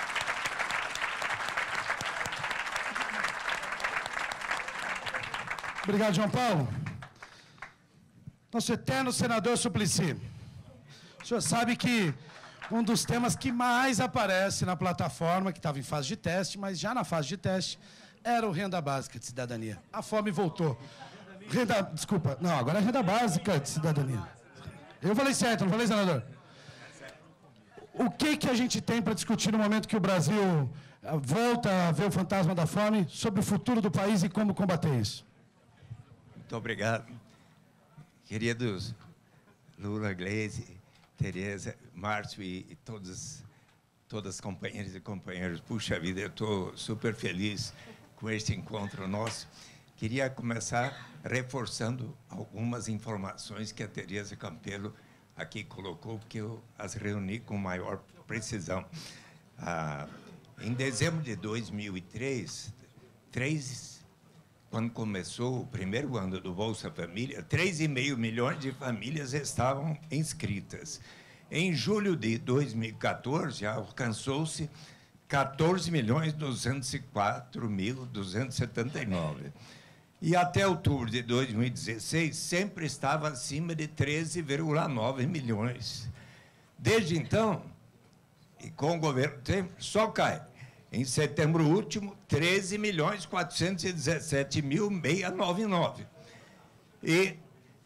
Obrigado, João Paulo. Nosso eterno senador Suplicy. O senhor sabe que um dos temas que mais aparece na plataforma, que estava em fase de teste, mas já na fase de teste, era o Renda Básica de Cidadania. A fome voltou. Renda, desculpa, não, agora é renda básica de cidadania. Eu falei certo, não falei, senador? O que, que a gente tem para discutir no momento que o Brasil volta a ver o fantasma da fome, sobre o futuro do país e como combater isso? Muito obrigado. Queridos Lula, Gleisi, Tereza, Márcio e, e todos, todas as companheiras e companheiros. Puxa vida, eu estou super feliz com este encontro nosso. Queria começar reforçando algumas informações que a Tereza Campelo aqui colocou, porque eu as reuni com maior precisão. Ah, em dezembro de dois mil e três, três, quando começou o primeiro ano do Bolsa Família, três vírgula cinco milhões de famílias estavam inscritas. Em julho de dois mil e quatorze, alcançou-se quatorze milhões duzentos e quatro mil duzentos e setenta e nove. E até outubro de dois mil e dezesseis, sempre estava acima de treze vírgula nove milhões. Desde então, e com o governo sempre, só cai. Em setembro último, treze milhões quatrocentos e dezessete mil seiscentos e noventa e nove. E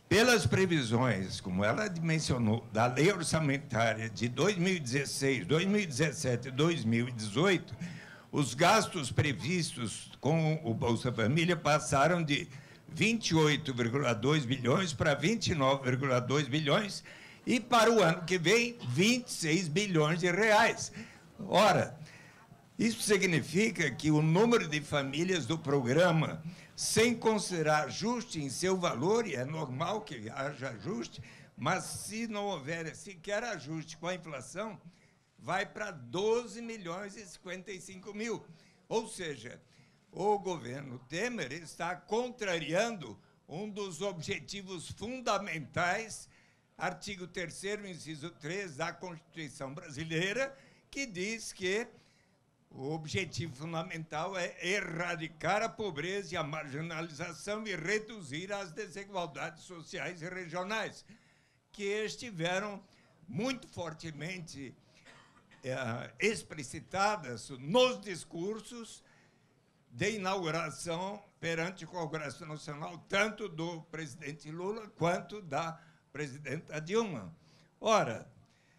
Pelas previsões, como ela mencionou, da lei orçamentária de dois mil e dezesseis, dois mil e dezessete e dois mil e dezoito, os gastos previstos com o Bolsa Família passaram de vinte e oito vírgula dois bilhões para vinte e nove vírgula dois bilhões e, para o ano que vem, vinte e seis bilhões de reais. Ora, isso significa que o número de famílias do programa, sem considerar ajuste em seu valor, e é normal que haja ajuste, mas se não houver sequer ajuste com a inflação, vai para doze milhões e cinquenta e cinco mil. Ou seja, o governo Temer está contrariando um dos objetivos fundamentais, artigo terceiro, inciso três da Constituição Brasileira, que diz que o objetivo fundamental é erradicar a pobreza e a marginalização e reduzir as desigualdades sociais e regionais, que estiveram muito fortemente é, explicitadas nos discursos de inauguração perante o Congresso Nacional, tanto do presidente Lula quanto da presidenta Dilma. Ora,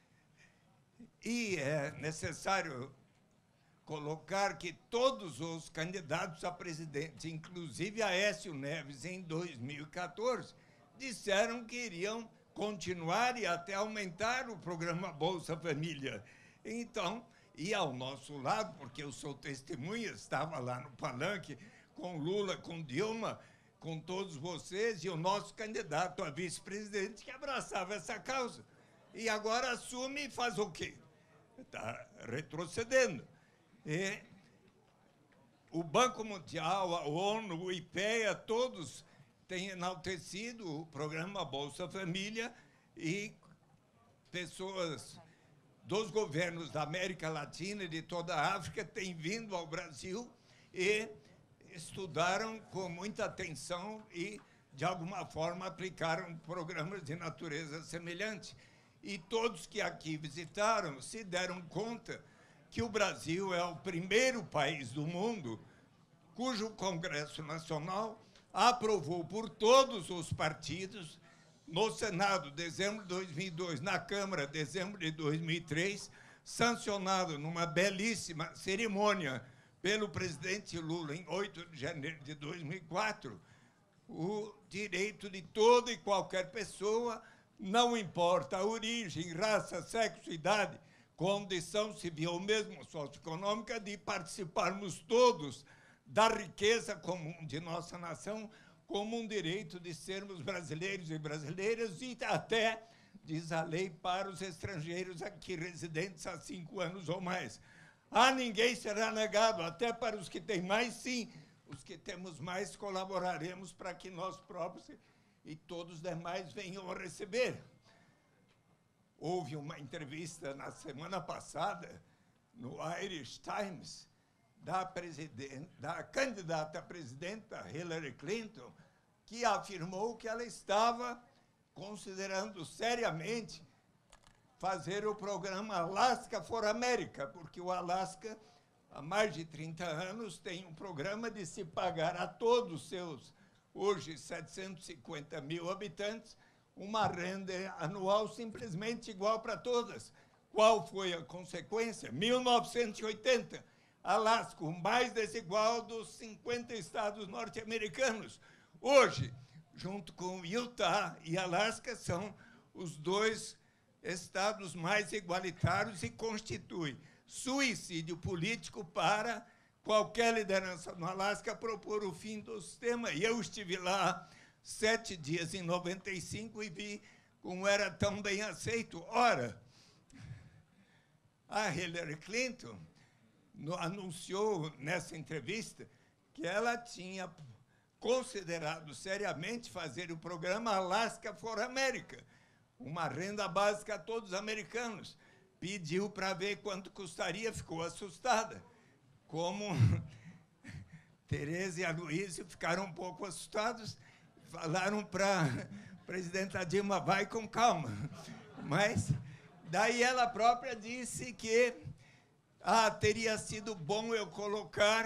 e é necessário colocar que todos os candidatos a presidente, inclusive Aécio Neves, em dois mil e quatorze, disseram que iriam continuar e até aumentar o programa Bolsa Família. Então, e ao nosso lado, porque eu sou testemunha, estava lá no palanque com Lula, com Dilma, com todos vocês, e o nosso candidato a vice-presidente que abraçava essa causa. E agora assume e faz o quê? Está retrocedendo. E o Banco Mundial, a ONU, o IPEA, todos têm enaltecido o programa Bolsa Família e pessoas dos governos da América Latina e de toda a África têm vindo ao Brasil e estudaram com muita atenção e, de alguma forma, aplicaram programas de natureza semelhante. E todos que aqui visitaram se deram conta que o Brasil é o primeiro país do mundo cujo Congresso Nacional aprovou por todos os partidos, no Senado, dezembro de dois mil e dois, na Câmara, dezembro de dois mil e três, sancionado numa belíssima cerimônia pelo presidente Lula, em oito de janeiro de dois mil e quatro, o direito de toda e qualquer pessoa, não importa a origem, raça, sexo, idade, condição civil ou mesmo socioeconômica, de participarmos todos da riqueza comum de nossa nação, como um direito de sermos brasileiros e brasileiras, e até, diz a lei, para os estrangeiros aqui residentes há cinco anos ou mais. A ninguém será negado, até para os que têm mais, sim. Os que temos mais colaboraremos para que nós próprios e todos os demais venham a receber. Houve uma entrevista na semana passada, no Irish Times, da, presidente, da candidata a presidenta Hillary Clinton, que afirmou que ela estava considerando seriamente fazer o programa Alaska for America, porque o Alasca, há mais de trinta anos, tem um programa de se pagar a todos os seus, hoje, setecentos e cinquenta mil habitantes, uma renda anual simplesmente igual para todas. Qual foi a consequência? mil novecentos e oitenta, Alasca, o mais desigual dos cinquenta estados norte-americanos. Hoje, junto com Utah e Alasca, são os dois estados mais igualitários e constitui suicídio político para qualquer liderança no Alasca propor o fim do sistema. E eu estive lá sete dias em noventa e cinco e vi como era tão bem aceito. Ora, a Hillary Clinton no, anunciou nessa entrevista que ela tinha considerado seriamente fazer o programa Alaska for America, uma renda básica a todos os americanos. Pediu para ver quanto custaria, ficou assustada. Como Tereza e Aloysio ficaram um pouco assustados, falaram para a presidenta Dilma, vai com calma. Mas daí ela própria disse que ah, teria sido bom eu colocar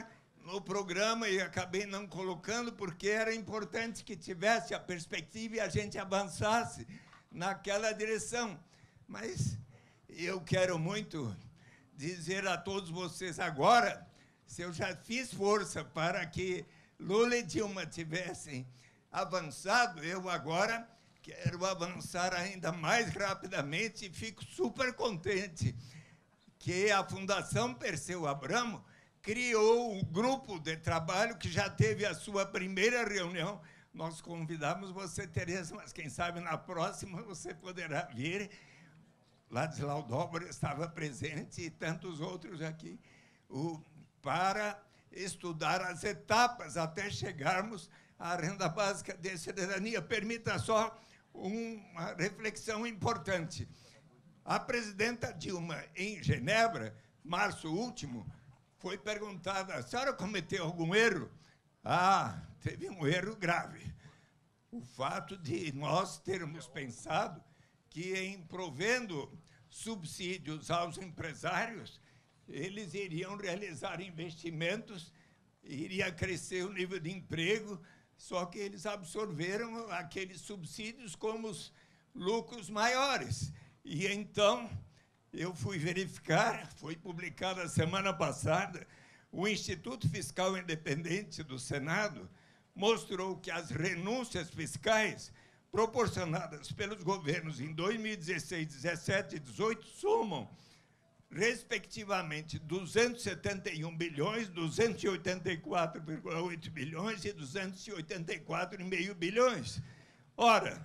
no programa e acabei não colocando porque era importante que tivesse a perspectiva e a gente avançasse naquela direção. Mas eu quero muito dizer a todos vocês agora, se eu já fiz força para que Lula e Dilma tivessem avançado, eu agora quero avançar ainda mais rapidamente e fico super contente que a Fundação Perseu Abramo criou um grupo de trabalho que já teve a sua primeira reunião. Nós convidamos você, Tereza, mas quem sabe na próxima você poderá vir. Ladislau Dobra estava presente e tantos outros aqui, o, para estudar as etapas até chegarmos à renda básica de cidadania. Permita só uma reflexão importante. A presidenta Dilma, em Genebra, março último, foi perguntada, a senhora cometeu algum erro? Ah, teve um erro grave. O fato de nós termos pensado que, em provendo subsídios aos empresários, eles iriam realizar investimentos, iria crescer o nível de emprego, só que eles absorveram aqueles subsídios como os lucros maiores. E então eu fui verificar, foi publicada a semana passada, o Instituto Fiscal Independente do Senado mostrou que as renúncias fiscais proporcionadas pelos governos em dois mil e dezesseis, dezessete e dezoito somam, respectivamente, duzentos e setenta e um bilhões, duzentos e oitenta e quatro vírgula oito bilhões e duzentos e oitenta e quatro vírgula cinco bilhões. Ora,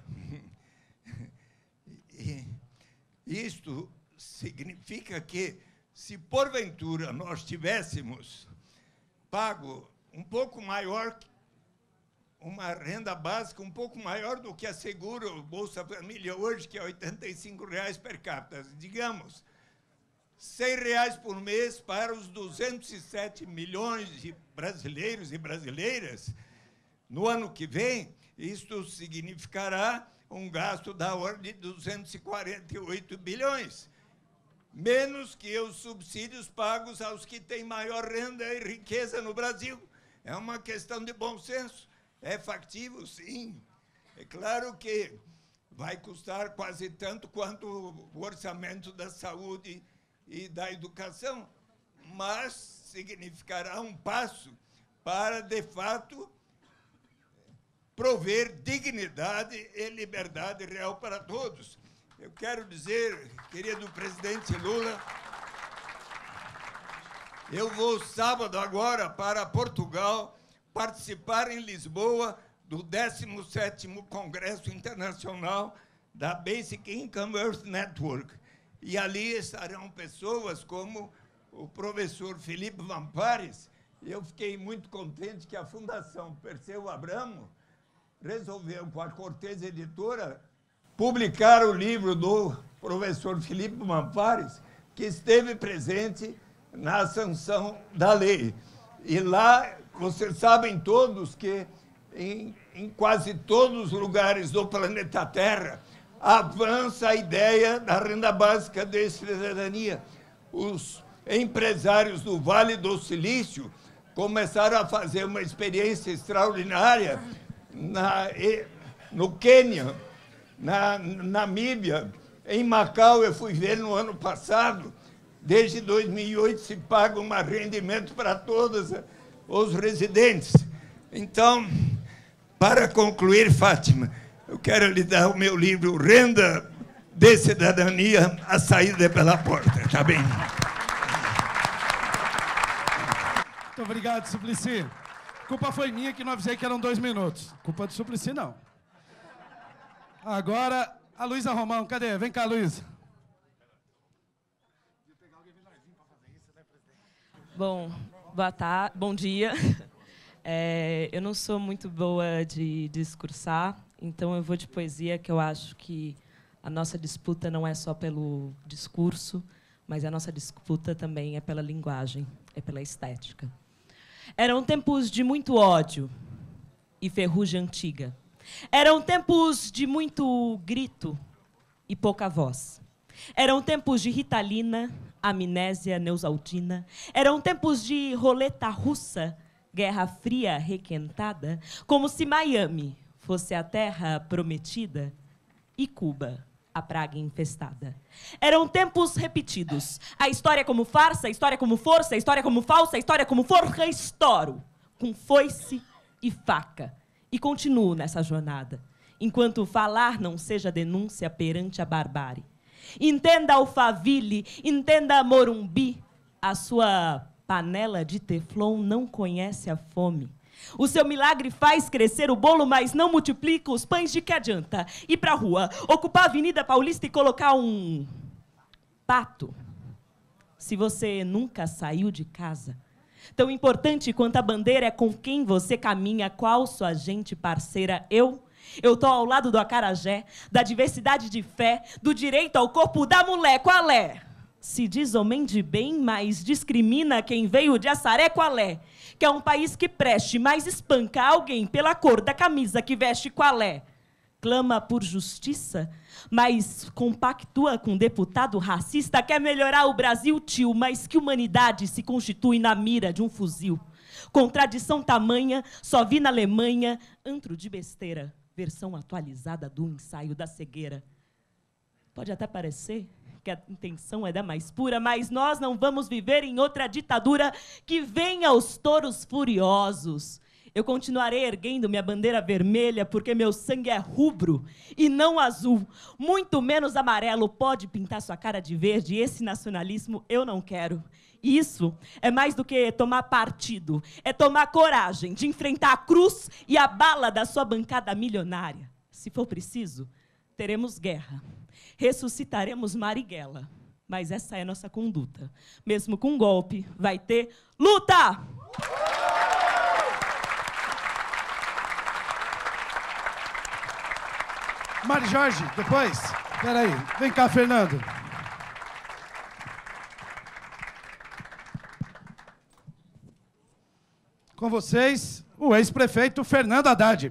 isto significa que, se porventura nós tivéssemos pago um pouco maior, uma renda básica um pouco maior do que assegura o Bolsa Família hoje, que é oitenta e cinco reais per capita, digamos, cem reais por mês para os duzentos e sete milhões de brasileiros e brasileiras, no ano que vem, isto significará um gasto da ordem de duzentos e quarenta e oito bilhões, menos que os subsídios pagos aos que têm maior renda e riqueza no Brasil. É uma questão de bom senso. É factível, sim. É claro que vai custar quase tanto quanto o orçamento da saúde e da educação, mas significará um passo para, de fato, prover dignidade e liberdade real para todos. Eu quero dizer, querido presidente Lula, eu vou sábado agora para Portugal participar em Lisboa do décimo sétimo Congresso Internacional da Basic Income Earth Network. E ali estarão pessoas como o professor Felipe Vampares. Eu fiquei muito contente que a Fundação Perseu Abramo resolveu, com a Cortez Editora, publicar o livro do professor Felipe Vampares, que esteve presente na sanção da lei. E lá, vocês sabem todos que em, em quase todos os lugares do planeta Terra avança a ideia da renda básica de cidadania. Os empresários do Vale do Silício começaram a fazer uma experiência extraordinária na, no Quênia, na Namíbia, em Macau. Eu fui ver no ano passado. Desde dois mil e oito se paga um rendimento para todos os residentes. Então, para concluir, Fátima, eu quero lhe dar o meu livro Renda de Cidadania, a saída pela porta. Tá bem? Muito obrigado, Suplicy. Culpa foi minha que não avisei que eram dois minutos. Culpa do Suplicy, não. Agora, a Luísa Romão. Cadê? Vem cá, Luísa. Bom, boa tarde, bom dia. É, eu não sou muito boa de discursar, então eu vou de poesia, que eu acho que a nossa disputa não é só pelo discurso, mas a nossa disputa também é pela linguagem, é pela estética. Eram tempos de muito ódio e ferrugem antiga. Eram tempos de muito grito e pouca voz. Eram tempos de Ritalina, amnésia neusaldina. Eram tempos de roleta russa Guerra Fria requentada, como se Miami fosse a terra prometida e Cuba a praga infestada. Eram tempos repetidos. A história como farsa, a história como força, a história como falsa, a história como forca, estouro, com foice e faca. E continuo nessa jornada, enquanto falar não seja denúncia perante a barbárie. Entenda Alphaville, entenda Morumbi, a sua panela de teflon não conhece a fome. O seu milagre faz crescer o bolo, mas não multiplica os pães. De que adianta ir para a rua, ocupar a Avenida Paulista e colocar um pato, se você nunca saiu de casa? Tão importante quanto a bandeira é com quem você caminha, qual sua gente parceira. Eu, eu tô ao lado do acarajé, da diversidade de fé, do direito ao corpo da mulher. Qual é? Se diz homem de bem, mas discrimina quem veio de Assaré. Qual é? Que é um país que preste, mas espanca alguém pela cor da camisa que veste. Qual é? Clama por justiça, mas compactua com um deputado racista. Quer melhorar o Brasil, tio, mas que humanidade se constitui na mira de um fuzil? Contradição tamanha, só vi na Alemanha, antro de besteira, versão atualizada do ensaio da cegueira. Pode até parecer que a intenção é da mais pura, mas nós não vamos viver em outra ditadura. Que venha os touros furiosos. Eu continuarei erguendo minha bandeira vermelha, porque meu sangue é rubro e não azul, muito menos amarelo. Pode pintar sua cara de verde, esse nacionalismo eu não quero. Isso é mais do que tomar partido, é tomar coragem de enfrentar a cruz e a bala da sua bancada milionária. Se for preciso, teremos guerra, ressuscitaremos Marighella, mas essa é a nossa conduta. Mesmo com um golpe, vai ter luta! Mari Jorge, depois. Espera aí. Vem cá, Fernando. Com vocês, o ex-prefeito Fernando Haddad.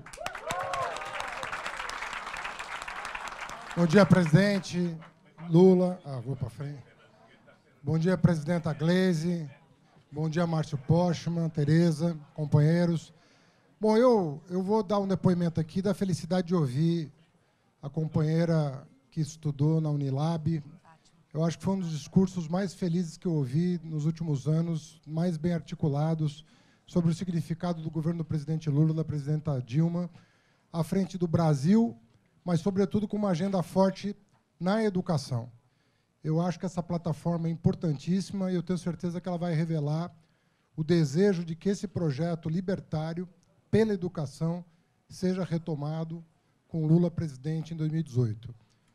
Bom dia, presidente Lula. Ah, vou para frente. Bom dia, presidenta Gleisi. Bom dia, Márcio Postman, Tereza, companheiros. Bom, eu, eu vou dar um depoimento aqui da felicidade de ouvir a companheira que estudou na Unilab. Eu acho que foi um dos discursos mais felizes que eu ouvi nos últimos anos, mais bem articulados, sobre o significado do governo do presidente Lula, da presidenta Dilma, à frente do Brasil, mas, sobretudo, com uma agenda forte na educação. Eu acho que essa plataforma é importantíssima e eu tenho certeza que ela vai revelar o desejo de que esse projeto libertário pela educação seja retomado com Lula presidente em dois mil e dezoito.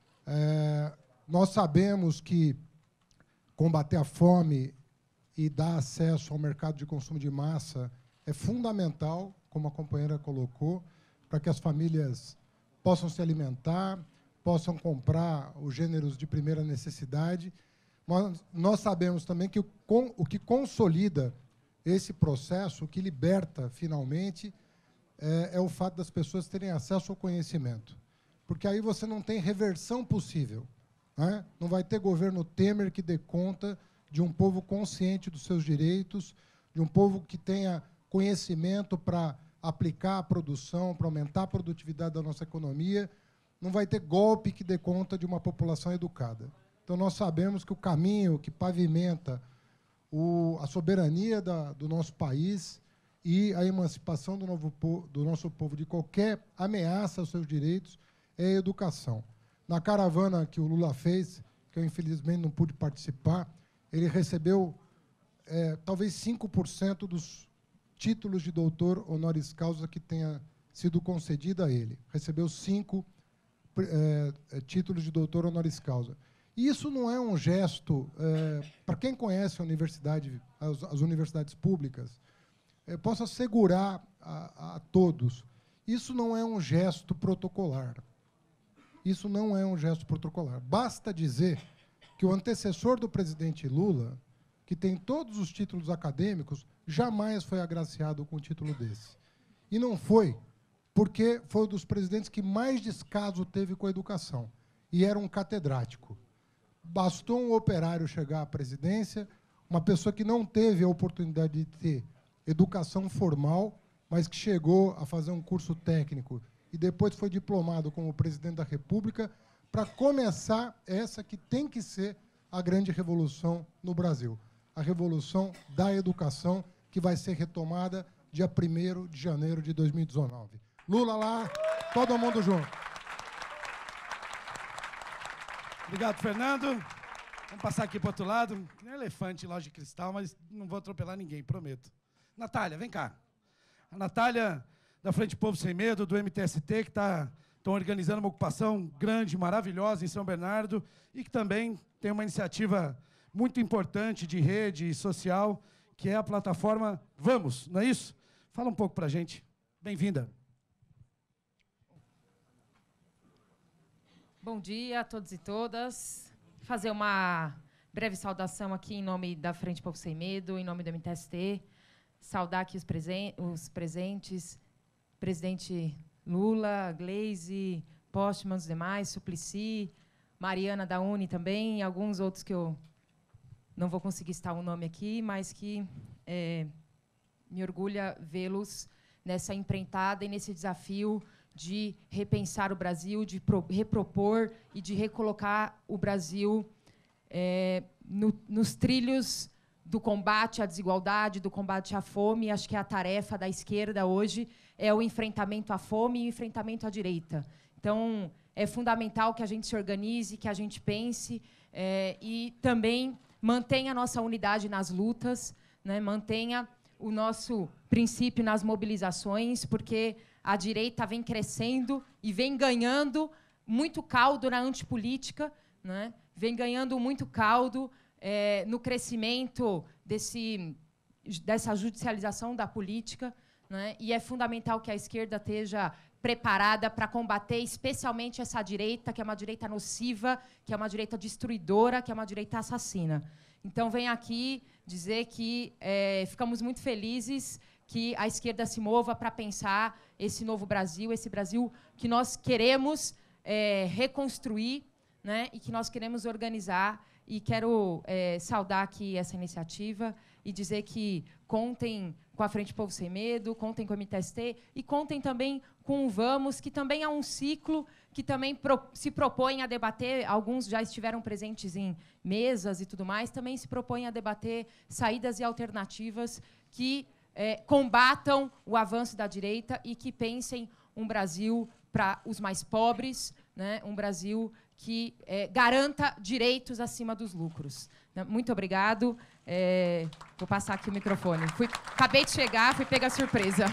É, nós sabemos que combater a fome e dar acesso ao mercado de consumo de massa é fundamental, como a companheira colocou, para que as famílias possam se alimentar, possam comprar os gêneros de primeira necessidade. Mas nós sabemos também que o, o que consolida esse processo, o que liberta, finalmente, é, é o fato das pessoas terem acesso ao conhecimento. Porque aí você não tem reversão possível, né? Não vai ter governo Temer que dê conta de um povo consciente dos seus direitos, de um povo que tenha conhecimento para aplicar a produção, para aumentar a produtividade da nossa economia. Não vai ter golpe que dê conta de uma população educada. Então, nós sabemos que o caminho que pavimenta o, a soberania da, do nosso país e a emancipação do, novo, do nosso povo de qualquer ameaça aos seus direitos é a educação. Na caravana que o Lula fez, que eu, infelizmente, não pude participar, ele recebeu é, talvez cinco por cento dos títulos de doutor honoris causa que tenha sido concedido a ele. Recebeu cinco é, títulos de doutor honoris causa. E isso não é um gesto, é, para quem conhece a universidade, as, as universidades públicas, é, posso assegurar a, a todos, isso não é um gesto protocolar. Isso não é um gesto protocolar. Basta dizer que o antecessor do presidente Lula, que tem todos os títulos acadêmicos, jamais foi agraciado com um título desse. E não foi, porque foi um dos presidentes que mais descaso teve com a educação, e era um catedrático. Bastou um operário chegar à presidência, uma pessoa que não teve a oportunidade de ter educação formal, mas que chegou a fazer um curso técnico e depois foi diplomado como presidente da República, para começar essa que tem que ser a grande revolução no Brasil, a revolução da educação, que vai ser retomada dia primeiro de janeiro de dois mil e dezenove. Lula lá, todo mundo junto. Obrigado, Fernando. Vamos passar aqui para o outro lado. Que nem elefante em loja de cristal, mas não vou atropelar ninguém, prometo. Natália, vem cá. A Natália, da Frente Povo Sem Medo, do M T S T, que está estão organizando uma ocupação grande, maravilhosa em São Bernardo e que também tem uma iniciativa muito importante de rede social, que é a plataforma Vamos, não é isso? Fala um pouco para a gente. Bem-vinda. Bom dia a todos e todas. Fazer uma breve saudação aqui em nome da Frente Povo Sem Medo, em nome do M T S T. Saudar aqui os, presen os presentes, presidente Lula, Gleisi, Postman, os demais, Suplicy, Mariana da Uni também, e alguns outros que eu não vou conseguir citar o nome aqui, mas que é, me orgulha vê-los nessa empreitada e nesse desafio de repensar o Brasil, de pro, repropor e de recolocar o Brasil é, no, nos trilhos do combate à desigualdade, do combate à fome. Acho que a tarefa da esquerda hoje é o enfrentamento à fome e o enfrentamento à direita. Então, é fundamental que a gente se organize, que a gente pense é, e também mantenha a nossa unidade nas lutas, né, mantenha o nosso princípio nas mobilizações, porque a direita vem crescendo e vem ganhando muito caldo na antipolítica, né, vem ganhando muito caldo é, no crescimento desse, dessa judicialização da política, né, e é fundamental que a esquerda esteja preparada para combater especialmente essa direita, que é uma direita nociva, que é uma direita destruidora, que é uma direita assassina. Então, venho aqui dizer que é, ficamos muito felizes que a esquerda se mova para pensar esse novo Brasil, esse Brasil que nós queremos é, reconstruir, né, e que nós queremos organizar. E quero é, saudar aqui essa iniciativa e dizer que contem com a Frente Povo Sem Medo, contem com o M T S T e contem também com o Vamos, que também é um ciclo que também pro, se propõe a debater, alguns já estiveram presentes em mesas e tudo mais, também se propõe a debater saídas e alternativas que é, combatam o avanço da direita e que pensem um Brasil para os mais pobres, né, um Brasil que é, garanta direitos acima dos lucros. Muito obrigado. É, vou passar aqui o microfone. Fui, acabei de chegar, fui pega a surpresa.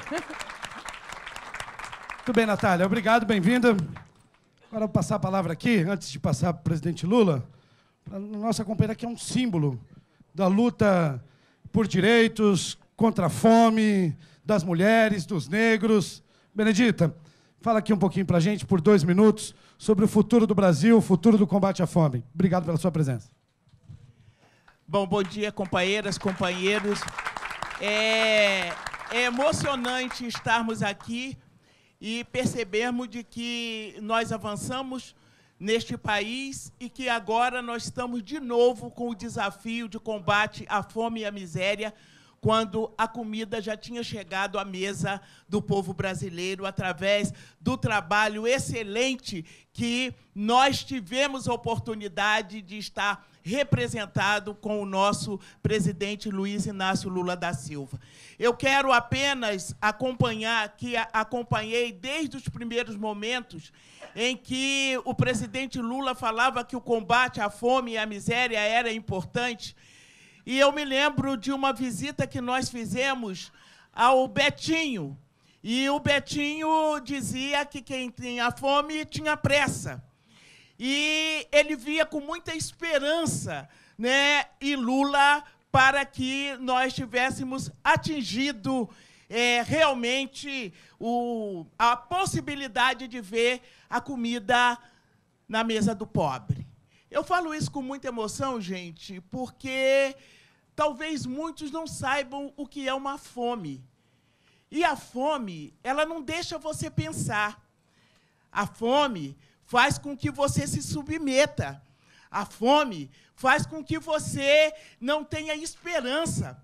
Muito bem, Natália. Obrigado, bem-vinda. Agora vou passar a palavra aqui, antes de passar para o presidente Lula, para a nossa companheira, que é um símbolo da luta por direitos, contra a fome, das mulheres, dos negros. Benedita, fala aqui um pouquinho para a gente, por dois minutos, sobre o futuro do Brasil, o futuro do combate à fome. Obrigado pela sua presença. Bom, bom dia, companheiras, companheiros. É, é emocionante estarmos aqui e percebermos de que nós avançamos neste país e que agora nós estamos de novo com o desafio de combate à fome e à miséria, quando a comida já tinha chegado à mesa do povo brasileiro através do trabalho excelente que nós tivemos a oportunidade de estar representado com o nosso presidente Luiz Inácio Lula da Silva. Eu quero apenas acompanhar, que acompanhei desde os primeiros momentos em que o presidente Lula falava que o combate à fome e à miséria era importante. E eu me lembro de uma visita que nós fizemos ao Betinho. E o Betinho dizia que quem tinha fome tinha pressa. E ele via com muita esperança, né, e Lula, para que nós tivéssemos atingido é, realmente o, a possibilidade de ver a comida na mesa do pobre. Eu falo isso com muita emoção, gente, porque talvez muitos não saibam o que é uma fome. E a fome, ela não deixa você pensar. A fome faz com que você se submeta. A fome faz com que você não tenha esperança.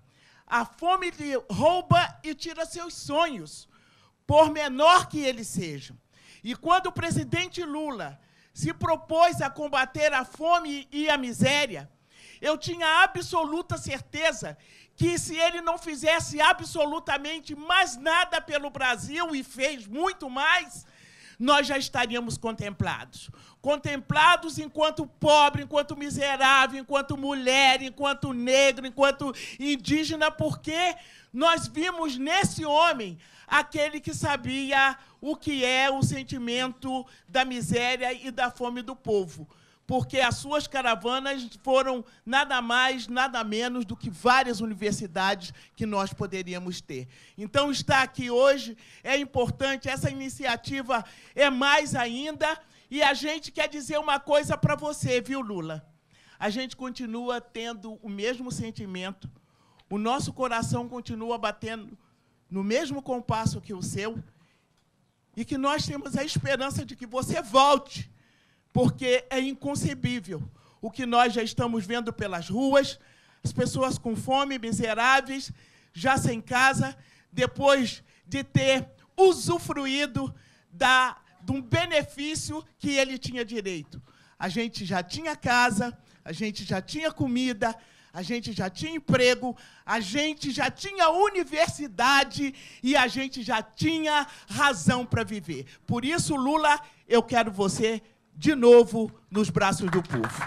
A fome lhe rouba e tira seus sonhos, por menor que eles sejam. E quando o presidente Lula se propôs a combater a fome e a miséria, eu tinha absoluta certeza que, se ele não fizesse absolutamente mais nada pelo Brasil, e fez muito mais, nós já estaríamos contemplados. Contemplados enquanto pobre, enquanto miserável, enquanto mulher, enquanto negro, enquanto indígena, porque nós vimos nesse homem aquele que sabia o que é o sentimento da miséria e da fome do povo. Porque as suas caravanas foram nada mais, nada menos do que várias universidades que nós poderíamos ter. Então, estar aqui hoje é importante, essa iniciativa é mais ainda, e a gente quer dizer uma coisa para você, viu, Lula? A gente continua tendo o mesmo sentimento, o nosso coração continua batendo no mesmo compasso que o seu, e que nós temos a esperança de que você volte, porque é inconcebível o que nós já estamos vendo pelas ruas, as pessoas com fome, miseráveis, já sem casa, depois de ter usufruído da, de um benefício que ele tinha direito. A gente já tinha casa, a gente já tinha comida, a gente já tinha emprego, a gente já tinha universidade e a gente já tinha razão para viver. Por isso, Lula, eu quero você de novo nos braços do povo.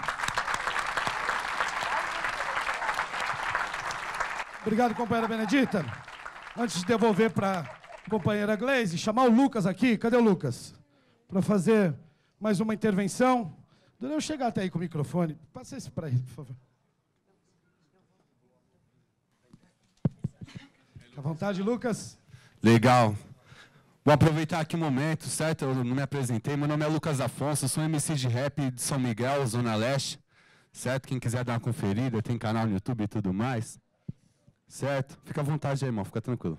Obrigado, companheira Benedita. Antes de devolver para a companheira Gleise, chamar o Lucas aqui. Cadê o Lucas? Para fazer mais uma intervenção. Deixa eu chegar até aí com o microfone. Passa esse para ele, por favor. Fique à vontade, Lucas. Legal. Vou aproveitar aqui o momento, certo? Eu não me apresentei, meu nome é Lucas Afonso, sou M C de rap de São Miguel, Zona Leste, certo? Quem quiser dar uma conferida, tem canal no YouTube e tudo mais, certo? Fica à vontade aí, irmão, fica tranquilo.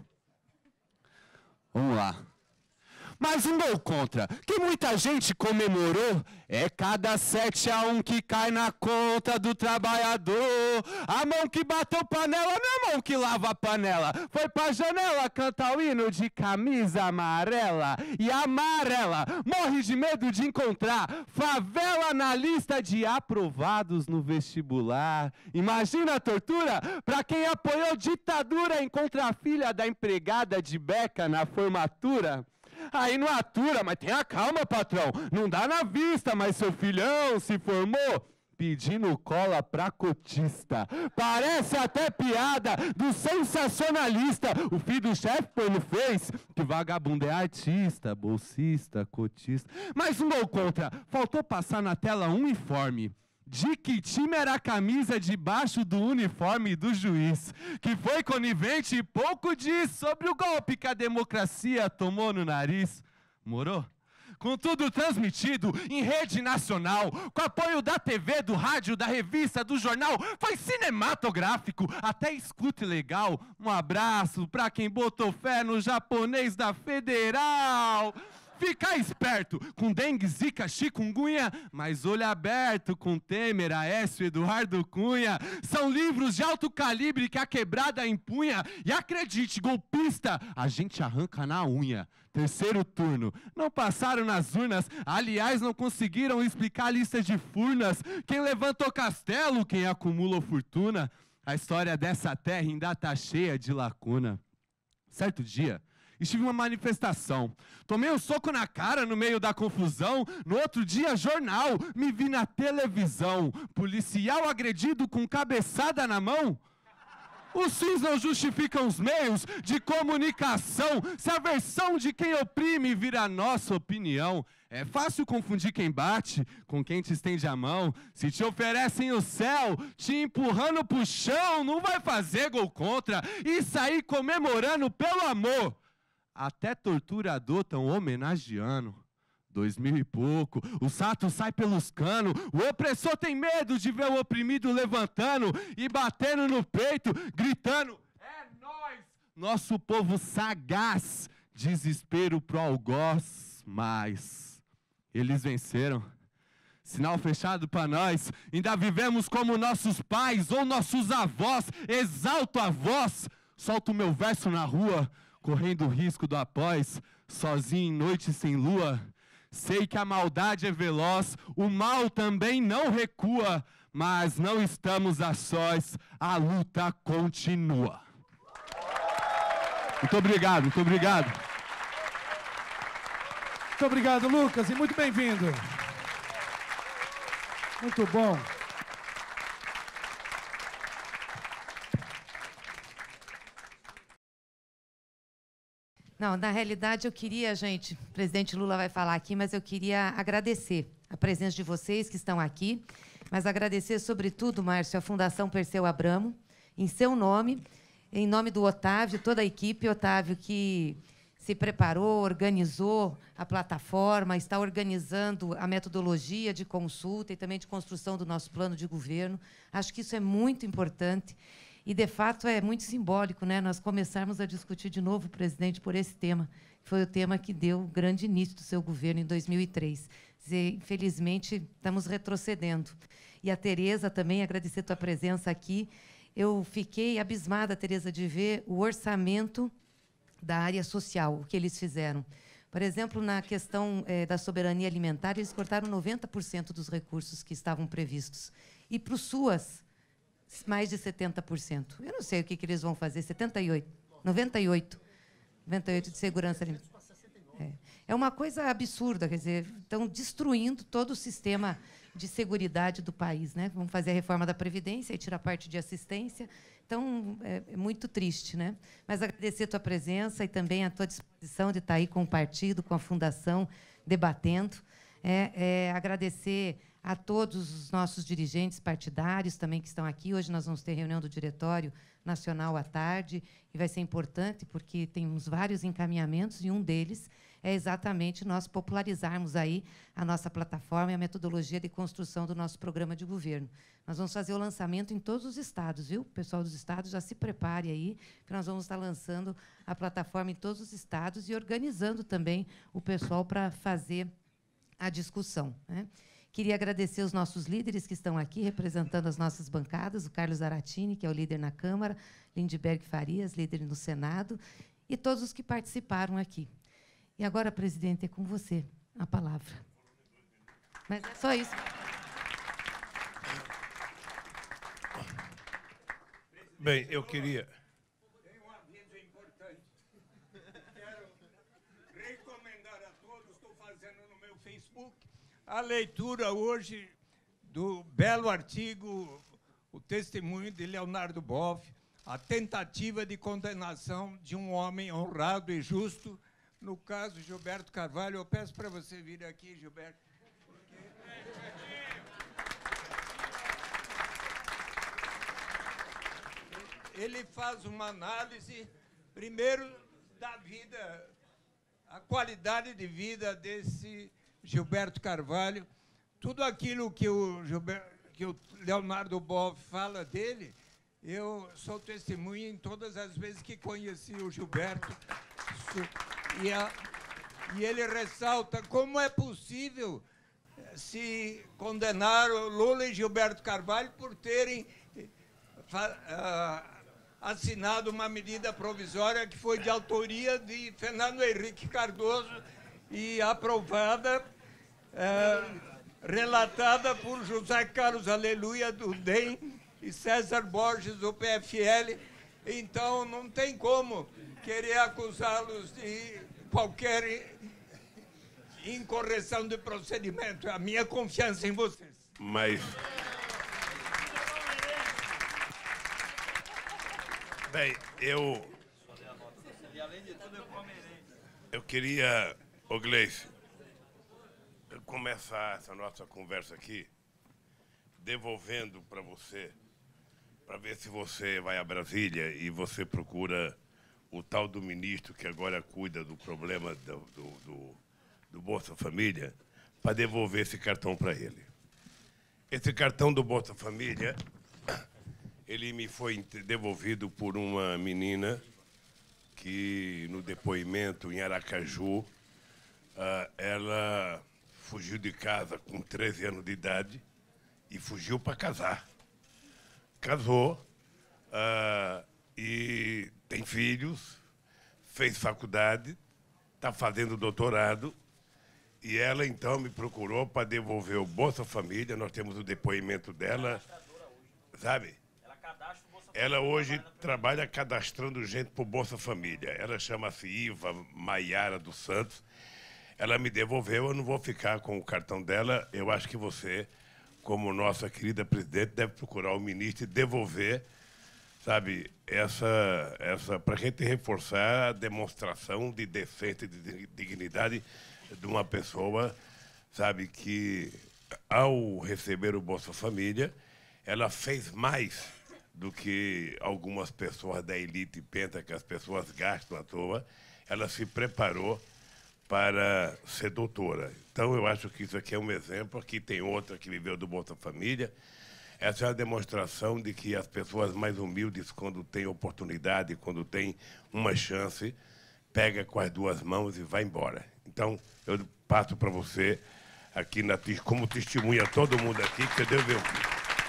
Vamos lá. Mais um gol contra, que muita gente comemorou, é cada sete a um que cai na conta do trabalhador. A mão que bateu panela não é a mão que lava a panela. Foi pra janela cantar o hino de camisa amarela. E a amarela morre de medo de encontrar favela na lista de aprovados no vestibular. Imagina a tortura pra quem apoiou ditadura, encontra a filha da empregada de beca na formatura. Aí não atura, mas tenha calma, patrão. Não dá na vista, mas seu filhão se formou pedindo cola pra cotista. Parece até piada do sensacionalista. O filho do chefe põe no Face que vagabundo é artista, bolsista, cotista. Mais um gol contra. Faltou passar na tela um informe. De que time era a camisa debaixo do uniforme do juiz, que foi conivente e pouco diz sobre o golpe que a democracia tomou no nariz. Morou? Com tudo transmitido em rede nacional, com apoio da T V, do rádio, da revista, do jornal, foi cinematográfico, até escuta legal. Um abraço pra quem botou fé no japonês da Federal. Ficar esperto com dengue, zika, chikungunya, mas olho aberto com Temer, Aécio, Eduardo Cunha. São livros de alto calibre que a quebrada empunha. E acredite, golpista, a gente arranca na unha. Terceiro turno, não passaram nas urnas, aliás, não conseguiram explicar a lista de furnas. Quem levantou castelo, quem acumulou fortuna. A história dessa terra ainda tá cheia de lacuna. Certo dia, estive em uma manifestação, tomei um soco na cara no meio da confusão. No outro dia, jornal, me vi na televisão. Policial agredido com cabeçada na mão. Os fins não justificam os meios de comunicação. Se a versão de quem oprime vira nossa opinião. É fácil confundir quem bate com quem te estende a mão. Se te oferecem o céu, te empurrando pro chão, não vai fazer gol contra e sair comemorando pelo amor. Até torturador tão homenageando. Dois mil e pouco, o sato sai pelos canos. O opressor tem medo de ver o oprimido levantando e batendo no peito, gritando: é nós, nosso povo sagaz. Desespero pro algoz, mas eles venceram. Sinal fechado para nós, ainda vivemos como nossos pais ou nossos avós. Exalto a voz, solto o meu verso na rua, correndo o risco do após, sozinho em noite sem lua. Sei que a maldade é veloz, o mal também não recua, mas não estamos a sós, a luta continua. Muito obrigado, muito obrigado. Muito obrigado, Lucas, e muito bem-vindo. Muito bom. Não, na realidade eu queria, gente, o presidente Lula vai falar aqui, mas eu queria agradecer a presença de vocês que estão aqui, mas agradecer, sobretudo, Márcio, a Fundação Perseu Abramo, em seu nome, em nome do Otávio, toda a equipe, Otávio, que se preparou, organizou a plataforma, está organizando a metodologia de consulta e também de construção do nosso plano de governo. Acho que isso é muito importante e, de fato, é muito simbólico, né, nós começarmos a discutir de novo, presidente, por esse tema, que foi o tema que deu o grande início do seu governo em dois mil e três. Dizer, infelizmente, estamos retrocedendo. E a Tereza também, agradecer a tua presença aqui. Eu fiquei abismada, Tereza, de ver o orçamento da área social, o que eles fizeram. Por exemplo, na questão eh, da soberania alimentar, eles cortaram noventa por cento dos recursos que estavam previstos. E para o SUAS, mais de setenta por cento. Eu não sei o que, que eles vão fazer, setenta e oito, noventa e oito. noventa e oito de segurança alimentar. É. é uma coisa absurda, quer dizer, estão destruindo todo o sistema de seguridade do país, né? Vão fazer a reforma da Previdência e tirar parte de assistência. Então, é, é muito triste, né? Mas agradecer a tua presença e também a tua disposição de estar aí com o partido, com a Fundação, debatendo. É, é, agradecer a todos os nossos dirigentes partidários também que estão aqui. Hoje nós vamos ter reunião do Diretório Nacional à tarde, e vai ser importante porque temos vários encaminhamentos, e um deles é exatamente nós popularizarmos aí a nossa plataforma e a metodologia de construção do nosso programa de governo. Nós vamos fazer o lançamento em todos os estados, viu? O pessoal dos estados já se prepare aí, que nós vamos estar lançando a plataforma em todos os estados e organizando também o pessoal para fazer a discussão, né? Queria agradecer os nossos líderes que estão aqui, representando as nossas bancadas, o Carlos Aratini, que é o líder na Câmara, Lindbergh Farias, líder no Senado, e todos os que participaram aqui. E agora, presidente, é com você a palavra. Mas é só isso. Bem, eu queria... Tem um aviso importante. Quero recomendar a todos, estou fazendo no meu Facebook, a leitura hoje do belo artigo, o testemunho de Leonardo Boff, a tentativa de condenação de um homem honrado e justo, no caso Gilberto Carvalho. Eu peço para você vir aqui, Gilberto. Ele faz uma análise, primeiro, da vida, a qualidade de vida desse Gilberto Carvalho. Tudo aquilo que o, Gilberto, que o Leonardo Boff fala dele, eu sou testemunha em todas as vezes que conheci o Gilberto. E, a, e ele ressalta como é possível se condenar o Lula e Gilberto Carvalho por terem uh, assinado uma medida provisória que foi de autoria de Fernando Henrique Cardoso e aprovada, uh, relatada por José Carlos Aleluia, do D E M, e César Borges, do P F L. Então, não tem como querer acusá-los de qualquer incorreção de procedimento. A minha confiança em vocês. Mas... Bem, eu... Eu queria, ô Gleice, começar essa nossa conversa aqui devolvendo para você, para ver se você vai a Brasília e você procura o tal do ministro que agora cuida do problema do, do, do, do Bolsa Família, para devolver esse cartão para ele. Esse cartão do Bolsa Família, ele me foi devolvido por uma menina que, no depoimento em Aracaju, ela fugiu de casa com treze anos de idade e fugiu para casar. Casou uh, e tem filhos, fez faculdade, está fazendo doutorado, e ela, então, me procurou para devolver o Bolsa Família. Nós temos o depoimento dela, sabe? Ela hoje trabalha cadastrando gente para o Bolsa Família. Ela chama-se Iva Maiara dos Santos. Ela me devolveu, eu não vou ficar com o cartão dela. Eu acho que você, como nossa querida presidente, deve procurar o ministro e devolver, sabe, essa, essa para a gente reforçar a demonstração de decência e de dignidade de uma pessoa, sabe, que, ao receber o Bolsa Família, ela fez mais do que algumas pessoas da elite pensam que as pessoas gastam à toa. Ela se preparou para ser doutora. Então, eu acho que isso aqui é um exemplo. Aqui tem outra que viveu do Bolsa Família. Essa é a demonstração de que as pessoas mais humildes, quando têm oportunidade, quando têm uma chance, pega com as duas mãos e vai embora. Então, eu passo para você, aqui na, como testemunha todo mundo aqui, que você deve ouvir.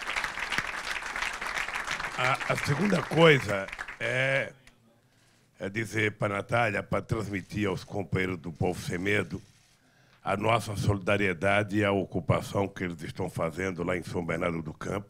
A, a segunda coisa é, é dizer para a Natália, para transmitir aos companheiros do Povo Sem Medo, a nossa solidariedade e a ocupação que eles estão fazendo lá em São Bernardo do Campo.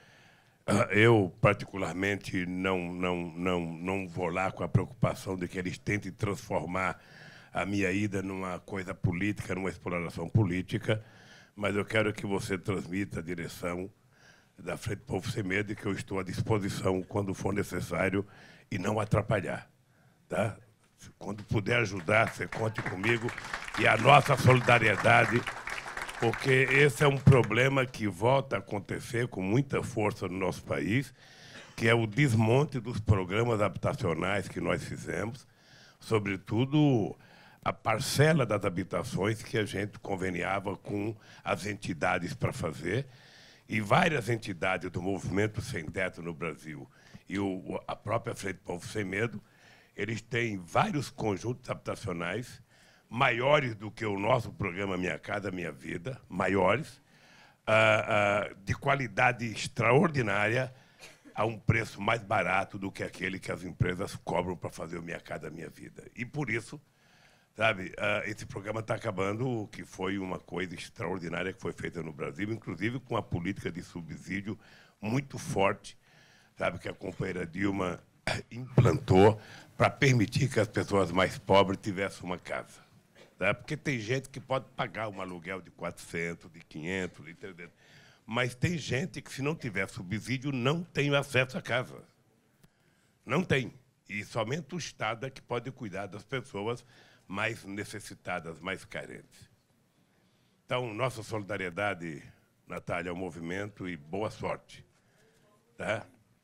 Eu, particularmente, não, não, não, não vou lá com a preocupação de que eles tentem transformar a minha ida numa coisa política, numa exploração política, mas eu quero que você transmita a direção da Frente Povo Sem Medo e que eu estou à disposição quando for necessário e não atrapalhar. Tá? Quando puder ajudar, você conte comigo e a nossa solidariedade, porque esse é um problema que volta a acontecer com muita força no nosso país, que é o desmonte dos programas habitacionais que nós fizemos, sobretudo a parcela das habitações que a gente conveniava com as entidades para fazer, e várias entidades do movimento Sem Teto no Brasil e o, a própria Frente Povo Sem Medo, eles têm vários conjuntos habitacionais maiores do que o nosso programa Minha Casa Minha Vida, maiores, ah, ah, de qualidade extraordinária, a um preço mais barato do que aquele que as empresas cobram para fazer o Minha Casa Minha Vida. E, por isso, sabe, uh, esse programa está acabando, que foi uma coisa extraordinária que foi feita no Brasil, inclusive com uma política de subsídio muito forte, sabe, que a companheira Dilma implantou para permitir que as pessoas mais pobres tivessem uma casa. Tá? Porque tem gente que pode pagar um aluguel de quatrocentos, de quinhentos, de trezentos, mas tem gente que, se não tiver subsídio, não tem acesso à casa. Não tem. E somente o Estado é que pode cuidar das pessoas mais necessitadas, mais carentes. Então, nossa solidariedade, Natália, ao movimento e boa sorte. Tá?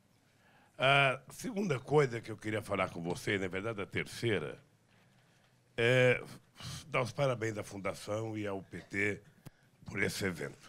A segunda coisa que eu queria falar com você, na verdade, a terceira, é dar os parabéns à Fundação e ao P T por esse evento.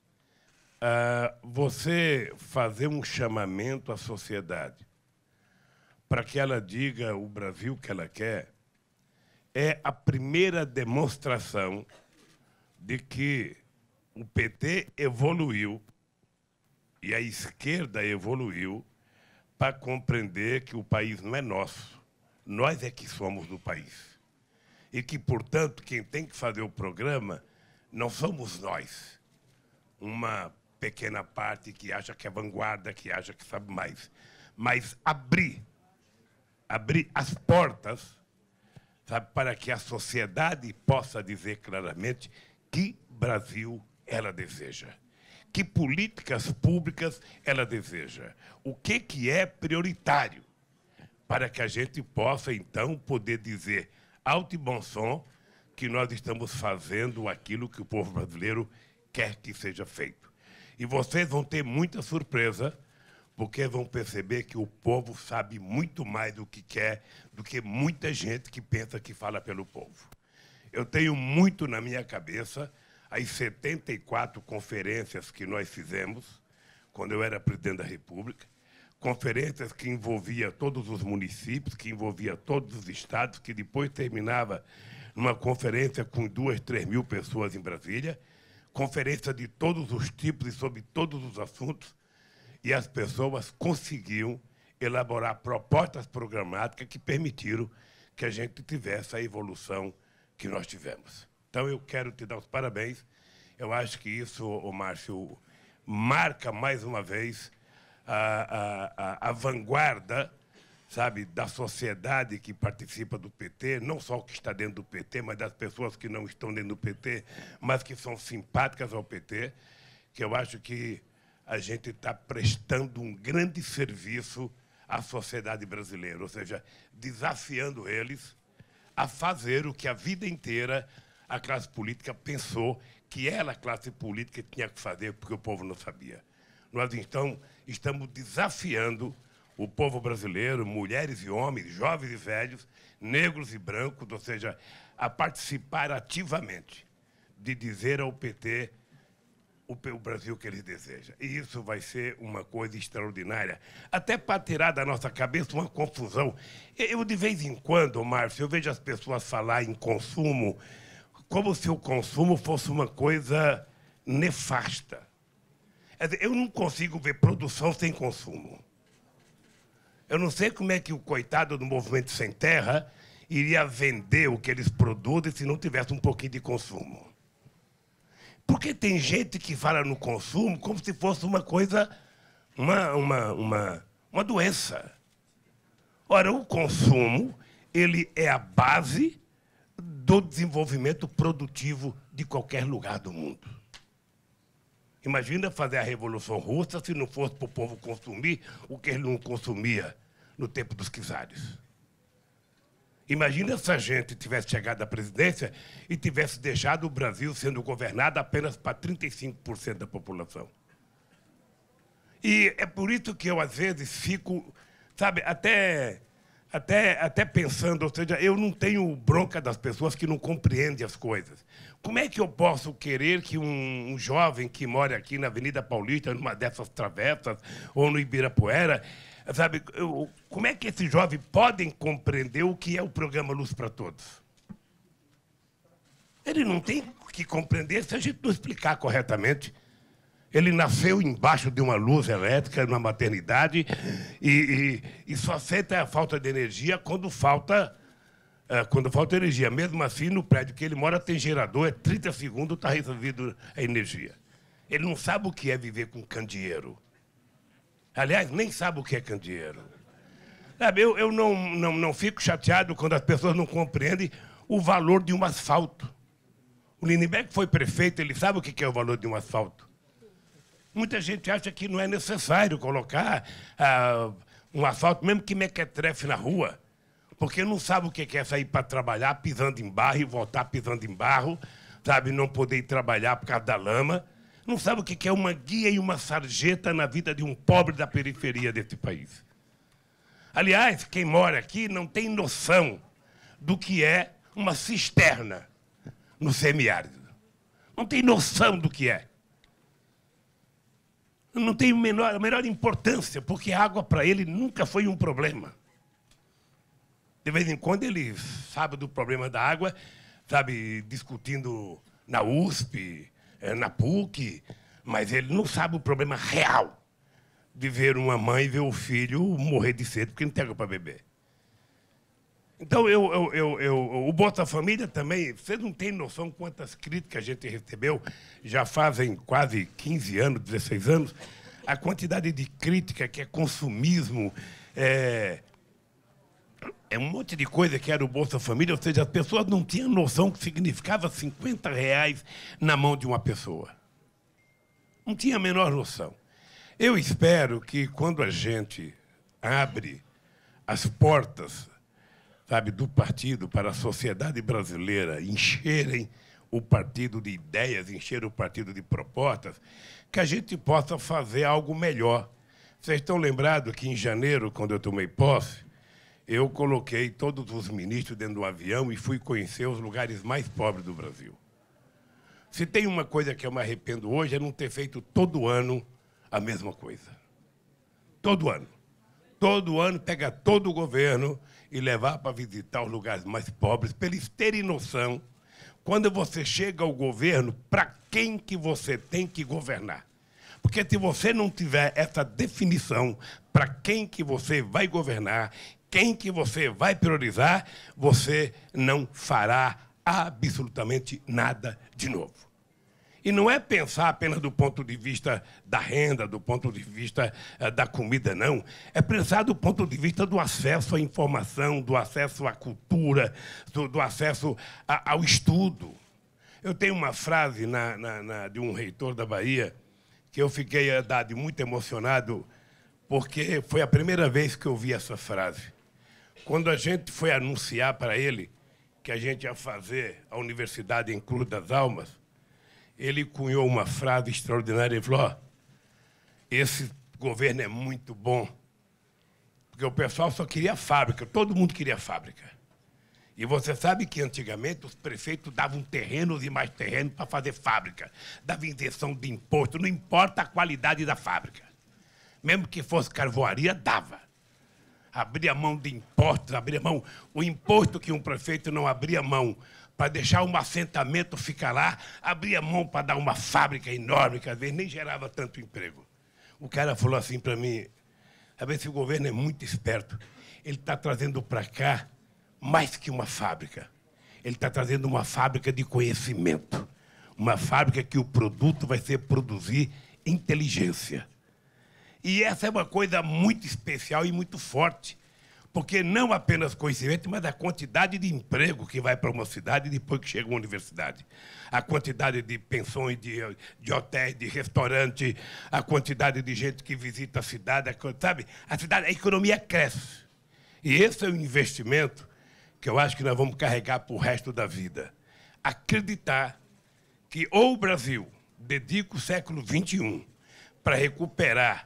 Ah, você fazer um chamamento à sociedade para que ela diga o Brasil que ela quer, é a primeira demonstração de que o P T evoluiu e a esquerda evoluiu para compreender que o país não é nosso, nós é que somos do país. E que, portanto, quem tem que fazer o programa não somos nós, uma pequena parte que acha que é vanguarda, que acha que sabe mais, mas abrir, abrir as portas, sabe, para que a sociedade possa dizer claramente que Brasil ela deseja, que políticas públicas ela deseja, o que, que é prioritário, para que a gente possa, então, poder dizer alto e bom som que nós estamos fazendo aquilo que o povo brasileiro quer que seja feito. E vocês vão ter muita surpresa, porque vão perceber que o povo sabe muito mais do que quer do que muita gente que pensa que fala pelo povo. Eu tenho muito na minha cabeça as setenta e quatro conferências que nós fizemos quando eu era presidente da República, conferências que envolvia todos os municípios, que envolvia todos os estados, que depois terminava numa conferência com duas, três mil pessoas em Brasília, conferência de todos os tipos e sobre todos os assuntos, e as pessoas conseguiam elaborar propostas programáticas que permitiram que a gente tivesse a evolução que nós tivemos. Então, eu quero te dar os parabéns. Eu acho que isso, ô Márcio, marca, mais uma vez, a, a, a, a vanguarda, sabe, da sociedade que participa do P T, não só o que está dentro do P T, mas das pessoas que não estão dentro do P T, mas que são simpáticas ao P T, que eu acho que a gente está prestando um grande serviço à sociedade brasileira, ou seja, desafiando eles a fazer o que a vida inteira a classe política pensou que ela, a classe política, tinha que fazer, porque o povo não sabia. Nós, então, estamos desafiando o povo brasileiro, mulheres e homens, jovens e velhos, negros e brancos, ou seja, a participar ativamente de dizer ao P T o Brasil que eles desejam. E isso vai ser uma coisa extraordinária, até para tirar da nossa cabeça uma confusão. Eu, de vez em quando, Márcio, eu vejo as pessoas falar em consumo como se o consumo fosse uma coisa nefasta. Eu não consigo ver produção sem consumo. Eu não sei como é que o coitado do Movimento Sem Terra iria vender o que eles produzem se não tivesse um pouquinho de consumo. Porque tem gente que fala no consumo como se fosse uma coisa, uma, uma, uma, uma doença. Ora, o consumo, ele é a base do desenvolvimento produtivo de qualquer lugar do mundo. Imagina fazer a Revolução Russa se não fosse para o povo consumir o que ele não consumia no tempo dos czares. Imagina se a gente tivesse chegado à presidência e tivesse deixado o Brasil sendo governado apenas para trinta e cinco por cento da população. E é por isso que eu, às vezes, fico, sabe, até, até, até pensando, ou seja, eu não tenho bronca das pessoas que não compreendem as coisas. Como é que eu posso querer que um, um jovem que mora aqui na Avenida Paulista, numa dessas travessas, ou no Ibirapuera, sabe, eu, como é que esses jovens podem compreender o que é o programa Luz para Todos? Ele não tem que compreender se a gente não explicar corretamente. Ele nasceu embaixo de uma luz elétrica, numa maternidade, e, e, e só sente a falta de energia quando falta, uh, quando falta energia. Mesmo assim, no prédio que ele mora tem gerador, é trinta segundos, está resolvido a energia. Ele não sabe o que é viver com candeeiro. Aliás, nem sabe o que é candeeiro. Sabe, eu eu não, não, não fico chateado quando as pessoas não compreendem o valor de um asfalto. O Lindbergh foi prefeito, ele sabe o que é o valor de um asfalto. Muita gente acha que não é necessário colocar ah, um asfalto, mesmo que mequetrefe na rua, porque não sabe o que é sair para trabalhar pisando em barro e voltar pisando em barro, sabe, não poder ir trabalhar por causa da lama. Não sabe o que é uma guia e uma sarjeta na vida de um pobre da periferia desse país. Aliás, quem mora aqui não tem noção do que é uma cisterna no semiárido. Não tem noção do que é. Não tem a menor, a menor importância, porque a água para ele nunca foi um problema. De vez em quando ele sabe do problema da água, sabe, discutindo na U S P, na PUC, mas ele não sabe o problema real de ver uma mãe ver o filho morrer de sede porque não tem água para beber. Então, eu, eu, eu, eu, o Bolsa Família também, vocês não têm noção quantas críticas a gente recebeu, já fazem quase quinze anos, dezesseis anos, a quantidade de crítica que é consumismo, é, é um monte de coisa que era o Bolsa Família, ou seja, as pessoas não tinham noção que significava cinquenta reais na mão de uma pessoa. Não tinha a menor noção. Eu espero que, quando a gente abre as portas, sabe, do partido para a sociedade brasileira, encherem o partido de ideias, encher o partido de propostas, que a gente possa fazer algo melhor. Vocês estão lembrados que, em janeiro, quando eu tomei posse, eu coloquei todos os ministros dentro do avião e fui conhecer os lugares mais pobres do Brasil. Se tem uma coisa que eu me arrependo hoje, é não ter feito todo ano a mesma coisa. Todo ano. todo ano pega todo o governo e levar para visitar os lugares mais pobres, para eles terem noção, quando você chega ao governo, para quem que você tem que governar. Porque se você não tiver essa definição para quem que você vai governar, quem que você vai priorizar, você não fará absolutamente nada de novo. E não é pensar apenas do ponto de vista da renda, do ponto de vista uh, da comida, não. É pensar do ponto de vista do acesso à informação, do acesso à cultura, do, do acesso a, ao estudo. Eu tenho uma frase na, na, na, de um reitor da Bahia que eu fiquei, Haddad, muito emocionado, porque foi a primeira vez que eu vi essa frase. Quando a gente foi anunciar para ele que a gente ia fazer a Universidade em Cruz das Almas, ele cunhou uma frase extraordinária. Ele falou, oh, esse governo é muito bom, porque o pessoal só queria fábrica, todo mundo queria fábrica. E você sabe que, antigamente, os prefeitos davam terrenos e mais terrenos para fazer fábrica, davam isenção de imposto, não importa a qualidade da fábrica. Mesmo que fosse carvoaria, dava. Abria mão de impostos, abria mão. O imposto que um prefeito não abria mão para deixar um assentamento ficar lá, abria mão para dar uma fábrica enorme, que às vezes nem gerava tanto emprego. O cara falou assim para mim, a ver se o governo é muito esperto, ele está trazendo para cá mais que uma fábrica. Ele está trazendo uma fábrica de conhecimento, uma fábrica que o produto vai ser produzir inteligência. E essa é uma coisa muito especial e muito forte, porque não apenas conhecimento, mas a quantidade de emprego que vai para uma cidade depois que chega a uma universidade. A quantidade de pensões, de, de hotéis, de restaurantes, a quantidade de gente que visita a cidade, a, sabe? A cidade, a economia cresce. E esse é o investimento que eu acho que nós vamos carregar para o resto da vida. Acreditar que ou o Brasil dedica o século vinte e um para recuperar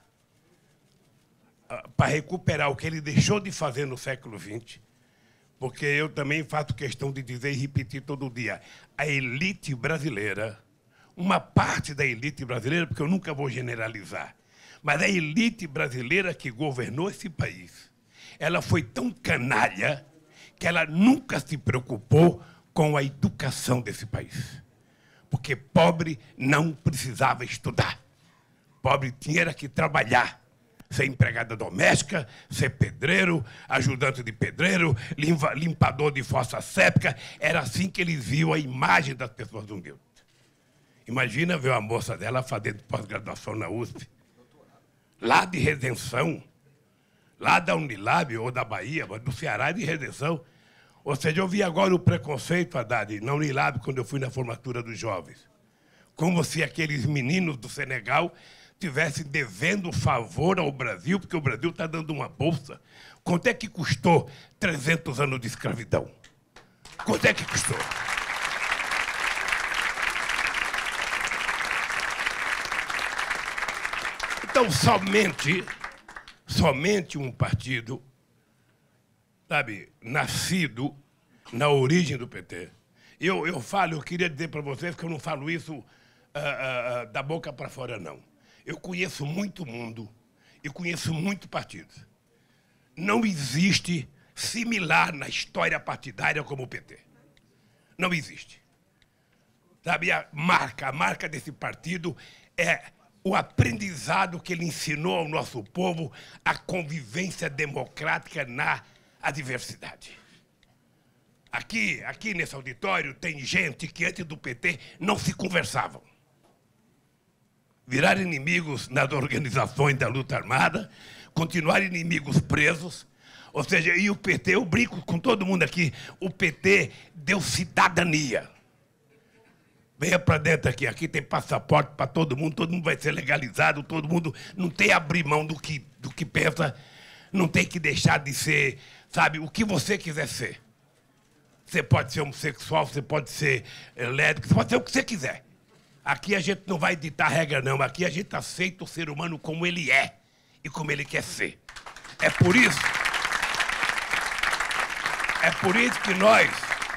para recuperar o que ele deixou de fazer no século vinte, porque eu também faço questão de dizer e repetir todo dia, a elite brasileira, uma parte da elite brasileira, porque eu nunca vou generalizar, mas a elite brasileira que governou esse país, ela foi tão canalha que ela nunca se preocupou com a educação desse país. Porque pobre não precisava estudar. Pobre tinha que trabalhar. Ser empregada doméstica, ser pedreiro, ajudante de pedreiro, limpa, limpador de fossa séptica. Era assim que eles viam a imagem das pessoas humildes. Imagina ver uma moça dela fazendo pós-graduação na U S P, lá de Redenção, lá da Unilab ou da Bahia, mas do Ceará de Redenção. Ou seja, eu vi agora o preconceito, Haddad, na Unilab, quando eu fui na formatura dos jovens. Como se aqueles meninos do Senegal estivessem devendo favor ao Brasil, porque o Brasil está dando uma bolsa. Quanto é que custou trezentos anos de escravidão? Quanto é que custou? Então, somente, somente um partido, sabe, nascido na origem do P T. Eu, eu falo, eu queria dizer para vocês que eu não falo isso uh, uh, uh, da boca para fora, não. Eu conheço muito mundo e conheço muito partidos. Não existe similar na história partidária como o P T. Não existe. Sabe, a marca, a marca desse partido é o aprendizado que ele ensinou ao nosso povo, a convivência democrática na adversidade. Aqui, aqui nesse auditório tem gente que antes do P T não se conversavam. Virar inimigos nas organizações da luta armada, continuar inimigos presos. Ou seja, e o P T, eu brinco com todo mundo aqui, o P T deu cidadania. Venha para dentro aqui, aqui tem passaporte para todo mundo, todo mundo vai ser legalizado, todo mundo não tem que abrir mão do que, do que pensa, não tem que deixar de ser, sabe, o que você quiser ser. Você pode ser homossexual, você pode ser lésbico, você pode ser o que você quiser. Aqui a gente não vai ditar regra, não. Aqui a gente aceita o ser humano como ele é e como ele quer ser. É por isso, é por isso que nós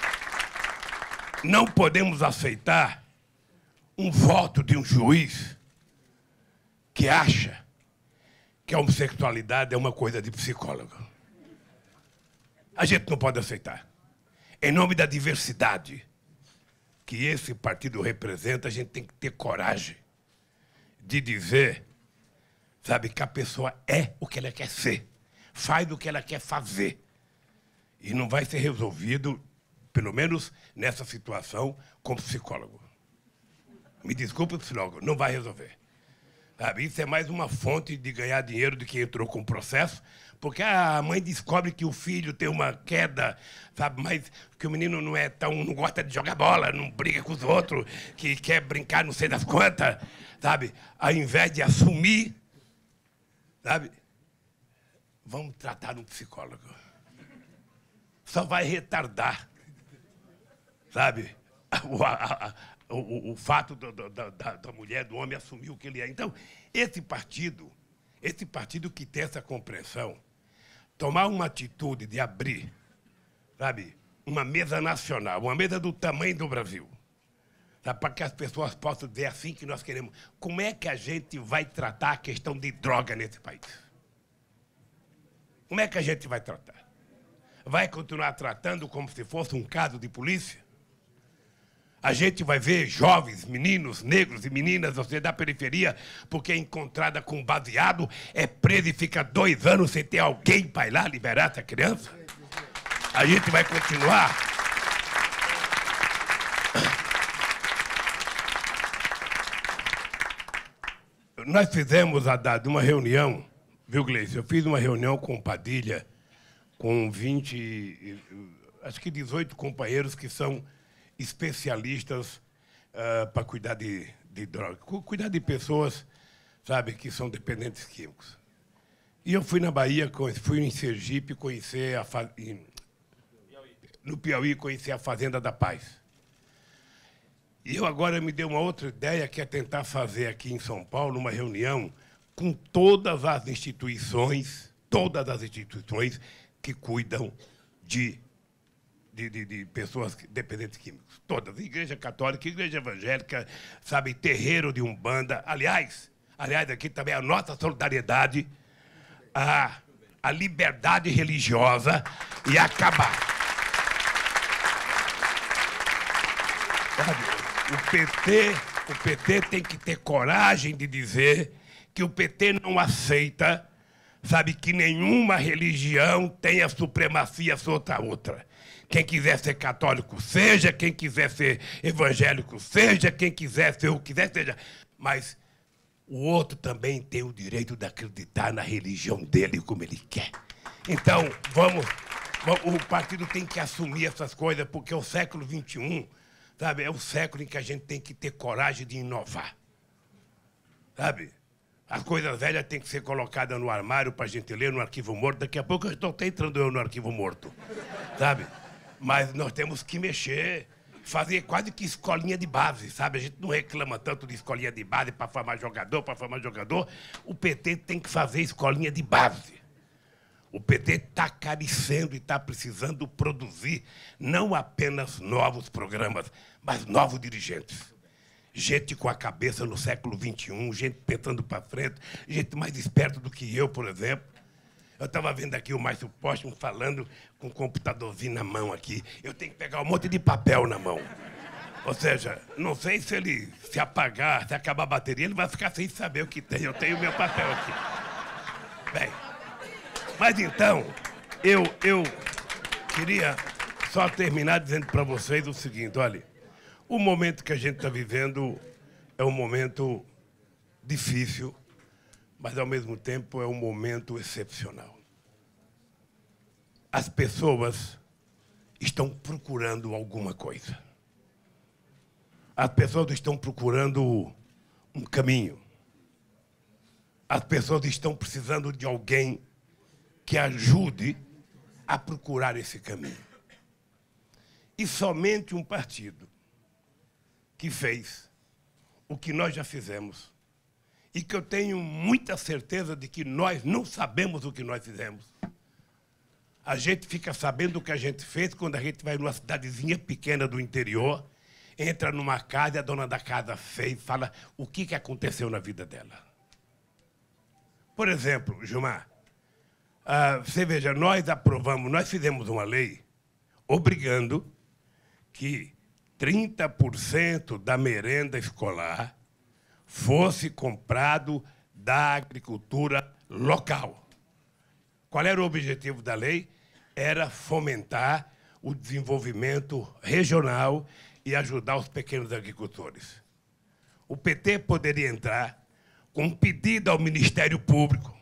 não podemos aceitar um voto de um juiz que acha que a homossexualidade é uma coisa de psicólogo. A gente não pode aceitar. Em nome da diversidade que esse partido representa, a gente tem que ter coragem de dizer, sabe, que a pessoa é o que ela quer ser, faz o que ela quer fazer. E não vai ser resolvido, pelo menos nessa situação, com psicólogo. Me desculpe, psicólogo, não vai resolver. Sabe, isso é mais uma fonte de ganhar dinheiro de quem entrou com o processo, porque a mãe descobre que o filho tem uma queda, sabe, mas que o menino não é tão, não gosta de jogar bola, não briga com os outros, que quer brincar não sei das quantas, sabe? Ao invés de assumir, sabe? Vamos tratar um psicólogo. Só vai retardar, sabe? O, a, a, o, o fato do, do, da, da mulher, do homem assumir o que ele é. Então, esse partido, esse partido que tem essa compreensão, tomar uma atitude de abrir, sabe, uma mesa nacional, uma mesa do tamanho do Brasil, para que as pessoas possam dizer assim que nós queremos. Como é que a gente vai tratar a questão de droga nesse país? Como é que a gente vai tratar? Vai continuar tratando como se fosse um caso de polícia? A gente vai ver jovens, meninos, negros e meninas da periferia, porque é encontrada com baseado, é presa e fica dois anos sem ter alguém para ir lá liberar essa criança? A gente vai continuar. Nós fizemos, Haddad, uma reunião, viu, Gleice? Eu fiz uma reunião com Padilha, com vinte, acho que dezoito companheiros que são especialistas uh, para cuidar de, de drogas, cuidar de pessoas, sabe, que são dependentes químicos. E eu fui na Bahia, fui em Sergipe conhecer a no Piauí conhecer a Fazenda da Paz. E eu agora me dei uma outra ideia, que é tentar fazer aqui em São Paulo uma reunião com todas as instituições, todas as instituições que cuidam de De, de, de pessoas dependentes químicos. Todas. Igreja católica, igreja evangélica, sabe, terreiro de Umbanda. Aliás, aliás, aqui também a nossa solidariedade à, à liberdade religiosa e acabar. Sabe, o P T, o P T tem que ter coragem de dizer que o P T não aceita, sabe, que nenhuma religião tenha supremacia sobre a outra. Quem quiser ser católico, seja. Quem quiser ser evangélico, seja. Quem quiser ser o que quiser, seja. Mas o outro também tem o direito de acreditar na religião dele como ele quer. Então, vamos... O partido tem que assumir essas coisas, porque o século vinte e um, sabe, é o século em que a gente tem que ter coragem de inovar. Sabe? As coisas velhas têm que ser colocadas no armário para a gente ler, no arquivo morto. Daqui a pouco eu estou até entrando eu no arquivo morto. Sabe? Mas nós temos que mexer, fazer quase que escolinha de base, sabe? A gente não reclama tanto de escolinha de base para formar jogador, para formar jogador. O P T tem que fazer escolinha de base. O P T está carecendo e está precisando produzir não apenas novos programas, mas novos dirigentes. Gente com a cabeça no século vinte e um, gente pensando para frente, gente mais esperta do que eu, por exemplo. Eu estava vendo aqui o Márcio Postman falando com um computadorzinho na mão aqui. Eu tenho que pegar um monte de papel na mão. Ou seja, não sei se ele se apagar, se acabar a bateria, ele vai ficar sem saber o que tem. Eu tenho meu papel aqui. Bem, mas então, eu, eu queria só terminar dizendo para vocês o seguinte, olha, o momento que a gente está vivendo é um momento difícil, mas, ao mesmo tempo, é um momento excepcional. As pessoas estão procurando alguma coisa. As pessoas estão procurando um caminho. As pessoas estão precisando de alguém que ajude a procurar esse caminho. E somente um partido que fez o que nós já fizemos, e que eu tenho muita certeza de que nós não sabemos o que nós fizemos. A gente fica sabendo o que a gente fez quando a gente vai numa cidadezinha pequena do interior, entra numa casa e a dona da casa fez, fala o que, que aconteceu na vida dela. Por exemplo, Gilmar, ah, você veja, nós aprovamos, nós fizemos uma lei obrigando que trinta por cento da merenda escolar fosse comprado da agricultura local. Qual era o objetivo da lei? Era fomentar o desenvolvimento regional e ajudar os pequenos agricultores. O P T poderia entrar com um pedido ao Ministério Público,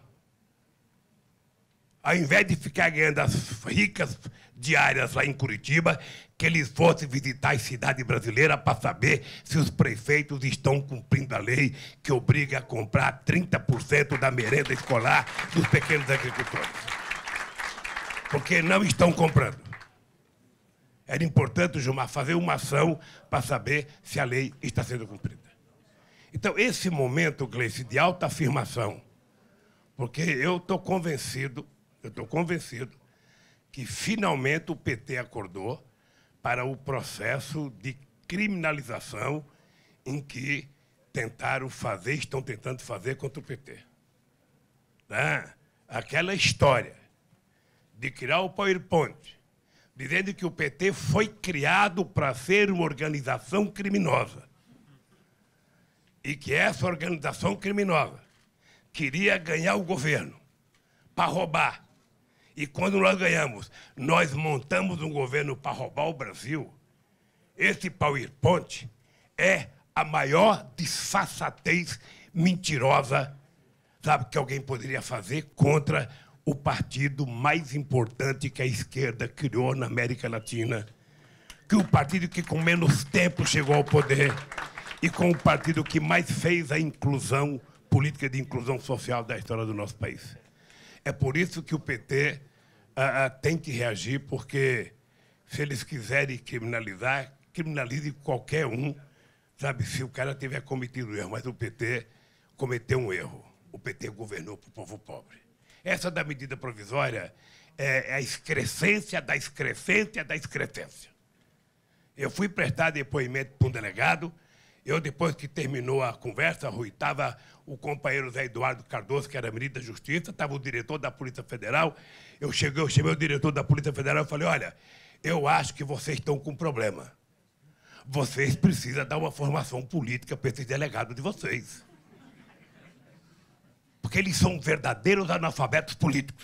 ao invés de ficar ganhando as ricas diárias lá em Curitiba, que eles fossem visitar as cidades brasileiras para saber se os prefeitos estão cumprindo a lei que obriga a comprar trinta por cento da merenda escolar dos pequenos agricultores. Porque não estão comprando. Era importante, Gilmar, fazer uma ação para saber se a lei está sendo cumprida. Então, esse momento, Gleice, de alta afirmação, porque eu estou convencido, eu estou convencido que finalmente o P T acordou para o processo de criminalização em que tentaram fazer, estão tentando fazer contra o P T. Né? Aquela história de criar o PowerPoint, dizendo que o P T foi criado para ser uma organização criminosa e que essa organização criminosa queria ganhar o governo para roubar. E quando nós ganhamos, nós montamos um governo para roubar o Brasil. Esse PowerPoint é a maior disfarçatez mentirosa, sabe, que alguém poderia fazer contra o partido mais importante que a esquerda criou na América Latina, que o partido que com menos tempo chegou ao poder e com o partido que mais fez a inclusão, política de inclusão social da história do nosso país. É por isso que o P T ah, ah, tem que reagir, porque se eles quiserem criminalizar, criminalize qualquer um, sabe, se o cara tiver cometido erro, mas o P T cometeu um erro. O P T governou para o povo pobre. Essa da medida provisória é a excrescência da excrescência da excrescência. Eu fui prestar depoimento para um delegado. Eu, depois que terminou a conversa, Rui, estava o companheiro Zé Eduardo Cardoso, que era ministro da Justiça, estava o diretor da Polícia Federal. Eu cheguei, eu chamei o diretor da Polícia Federal e falei, olha, eu acho que vocês estão com um problema. Vocês precisam dar uma formação política para esses delegados de vocês. Porque eles são verdadeiros analfabetos políticos.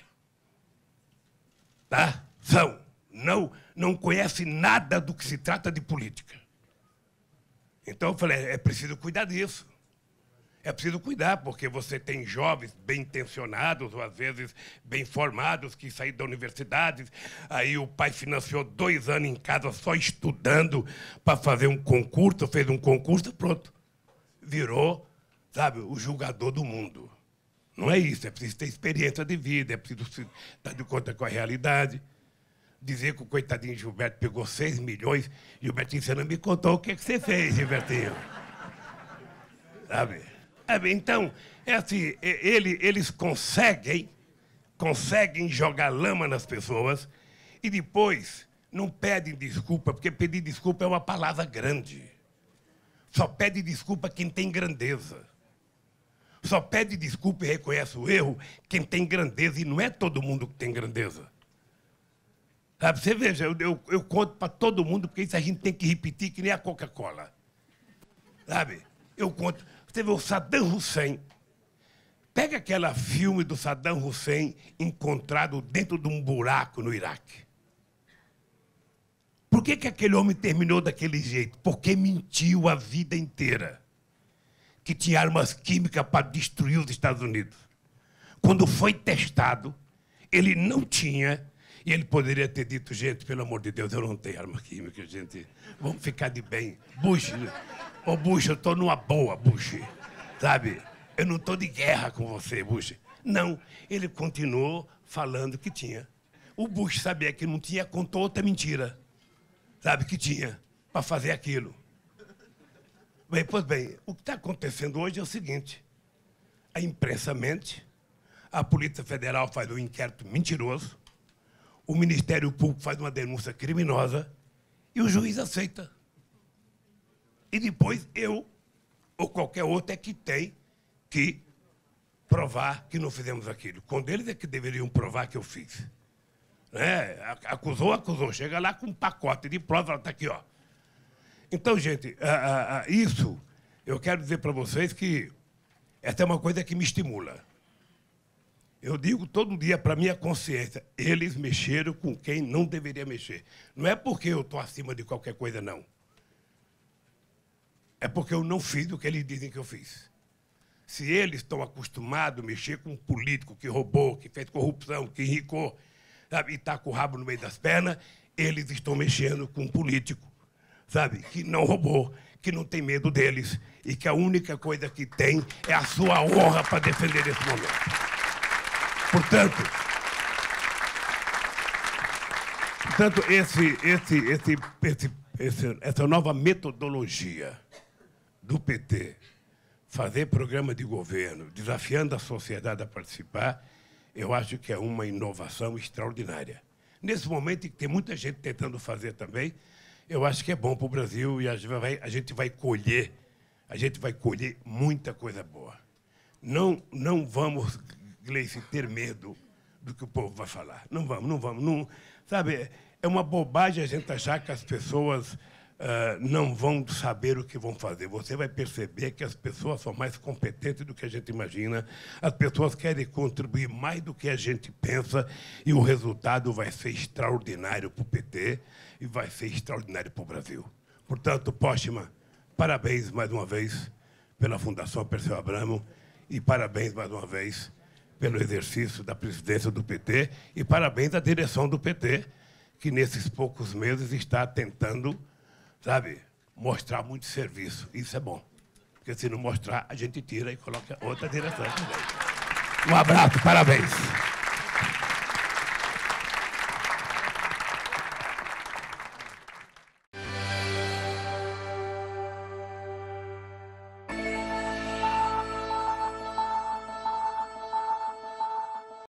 Tá? São. Não, não conhecem nada do que se trata de política. Então eu falei, é preciso cuidar disso. É preciso cuidar, porque você tem jovens bem intencionados, ou às vezes bem formados, que saíram da universidade. Aí o pai financiou dois anos em casa só estudando para fazer um concurso, fez um concurso, pronto. Virou, sabe, o julgador do mundo. Não é isso, é preciso ter experiência de vida, é preciso se dar de conta com a realidade. Dizer que o coitadinho Gilberto pegou seis milhões, Gilbertinho, você não me contou o que, que você fez, Gilbertinho. Sabe? Então, é assim, ele, eles conseguem, conseguem jogar lama nas pessoas e depois não pedem desculpa, porque pedir desculpa é uma palavra grande. Só pede desculpa quem tem grandeza. Só pede desculpa e reconhece o erro quem tem grandeza, e não é todo mundo que tem grandeza. Sabe, você veja, eu, eu, eu conto para todo mundo, porque isso a gente tem que repetir que nem a Coca-Cola. Sabe? Eu conto. Você vê o Saddam Hussein. Pega aquele filme do Saddam Hussein encontrado dentro de um buraco no Iraque. Por que que aquele homem terminou daquele jeito? Porque mentiu a vida inteira que tinha armas químicas para destruir os Estados Unidos. Quando foi testado, ele não tinha, e ele poderia ter dito, gente, pelo amor de Deus, eu não tenho arma química, gente, vamos ficar de bem. Bush, ô oh, Bush, eu estou numa boa, Bush, sabe? Eu não estou de guerra com você, Bush. Não, ele continuou falando que tinha. O Bush sabia que não tinha, contou outra mentira, sabe, que tinha, para fazer aquilo. Bem, pois bem, o que está acontecendo hoje é o seguinte, a imprensa mente, a Polícia Federal faz um inquérito mentiroso, o Ministério Público faz uma denúncia criminosa e o juiz aceita. E depois eu, ou qualquer outro, é que tem que provar que não fizemos aquilo. Quando eles é que deveriam provar que eu fiz. Né? Acusou, acusou. Chega lá com um pacote de prova, ela está aqui, ó. Então, gente, a, a, a, isso, eu quero dizer para vocês que essa é uma coisa que me estimula. Eu digo todo dia para a minha consciência, eles mexeram com quem não deveria mexer. Não é porque eu estou acima de qualquer coisa, não. É porque eu não fiz o que eles dizem que eu fiz. Se eles estão acostumados a mexer com um político que roubou, que fez corrupção, que enricou, sabe, e está com o rabo no meio das pernas, eles estão mexendo com um político, sabe, que não roubou, que não tem medo deles e que a única coisa que tem é a sua honra para defender esse momento. Portanto, portanto esse, esse, esse, esse, esse, essa nova metodologia do P T, fazer programa de governo, desafiando a sociedade a participar, eu acho que é uma inovação extraordinária. Nesse momento em que tem muita gente tentando fazer também, eu acho que é bom para o Brasil e a gente vai, a gente vai colher, a gente vai colher muita coisa boa. Não, não vamos, Gleice, ter medo do que o povo vai falar. Não vamos, não vamos. Não, sabe, é uma bobagem a gente achar que as pessoas Uh, não vão saber o que vão fazer. Você vai perceber que as pessoas são mais competentes do que a gente imagina, as pessoas querem contribuir mais do que a gente pensa e o resultado vai ser extraordinário para o P T e vai ser extraordinário para o Brasil. Portanto, Póstuma, parabéns mais uma vez pela Fundação Perseu Abramo e parabéns mais uma vez pelo exercício da presidência do P T e parabéns à direção do P T, que nesses poucos meses está tentando, sabe, mostrar muito serviço. Isso é bom. Porque se não mostrar, a gente tira e coloca outra direção também. Um abraço, parabéns.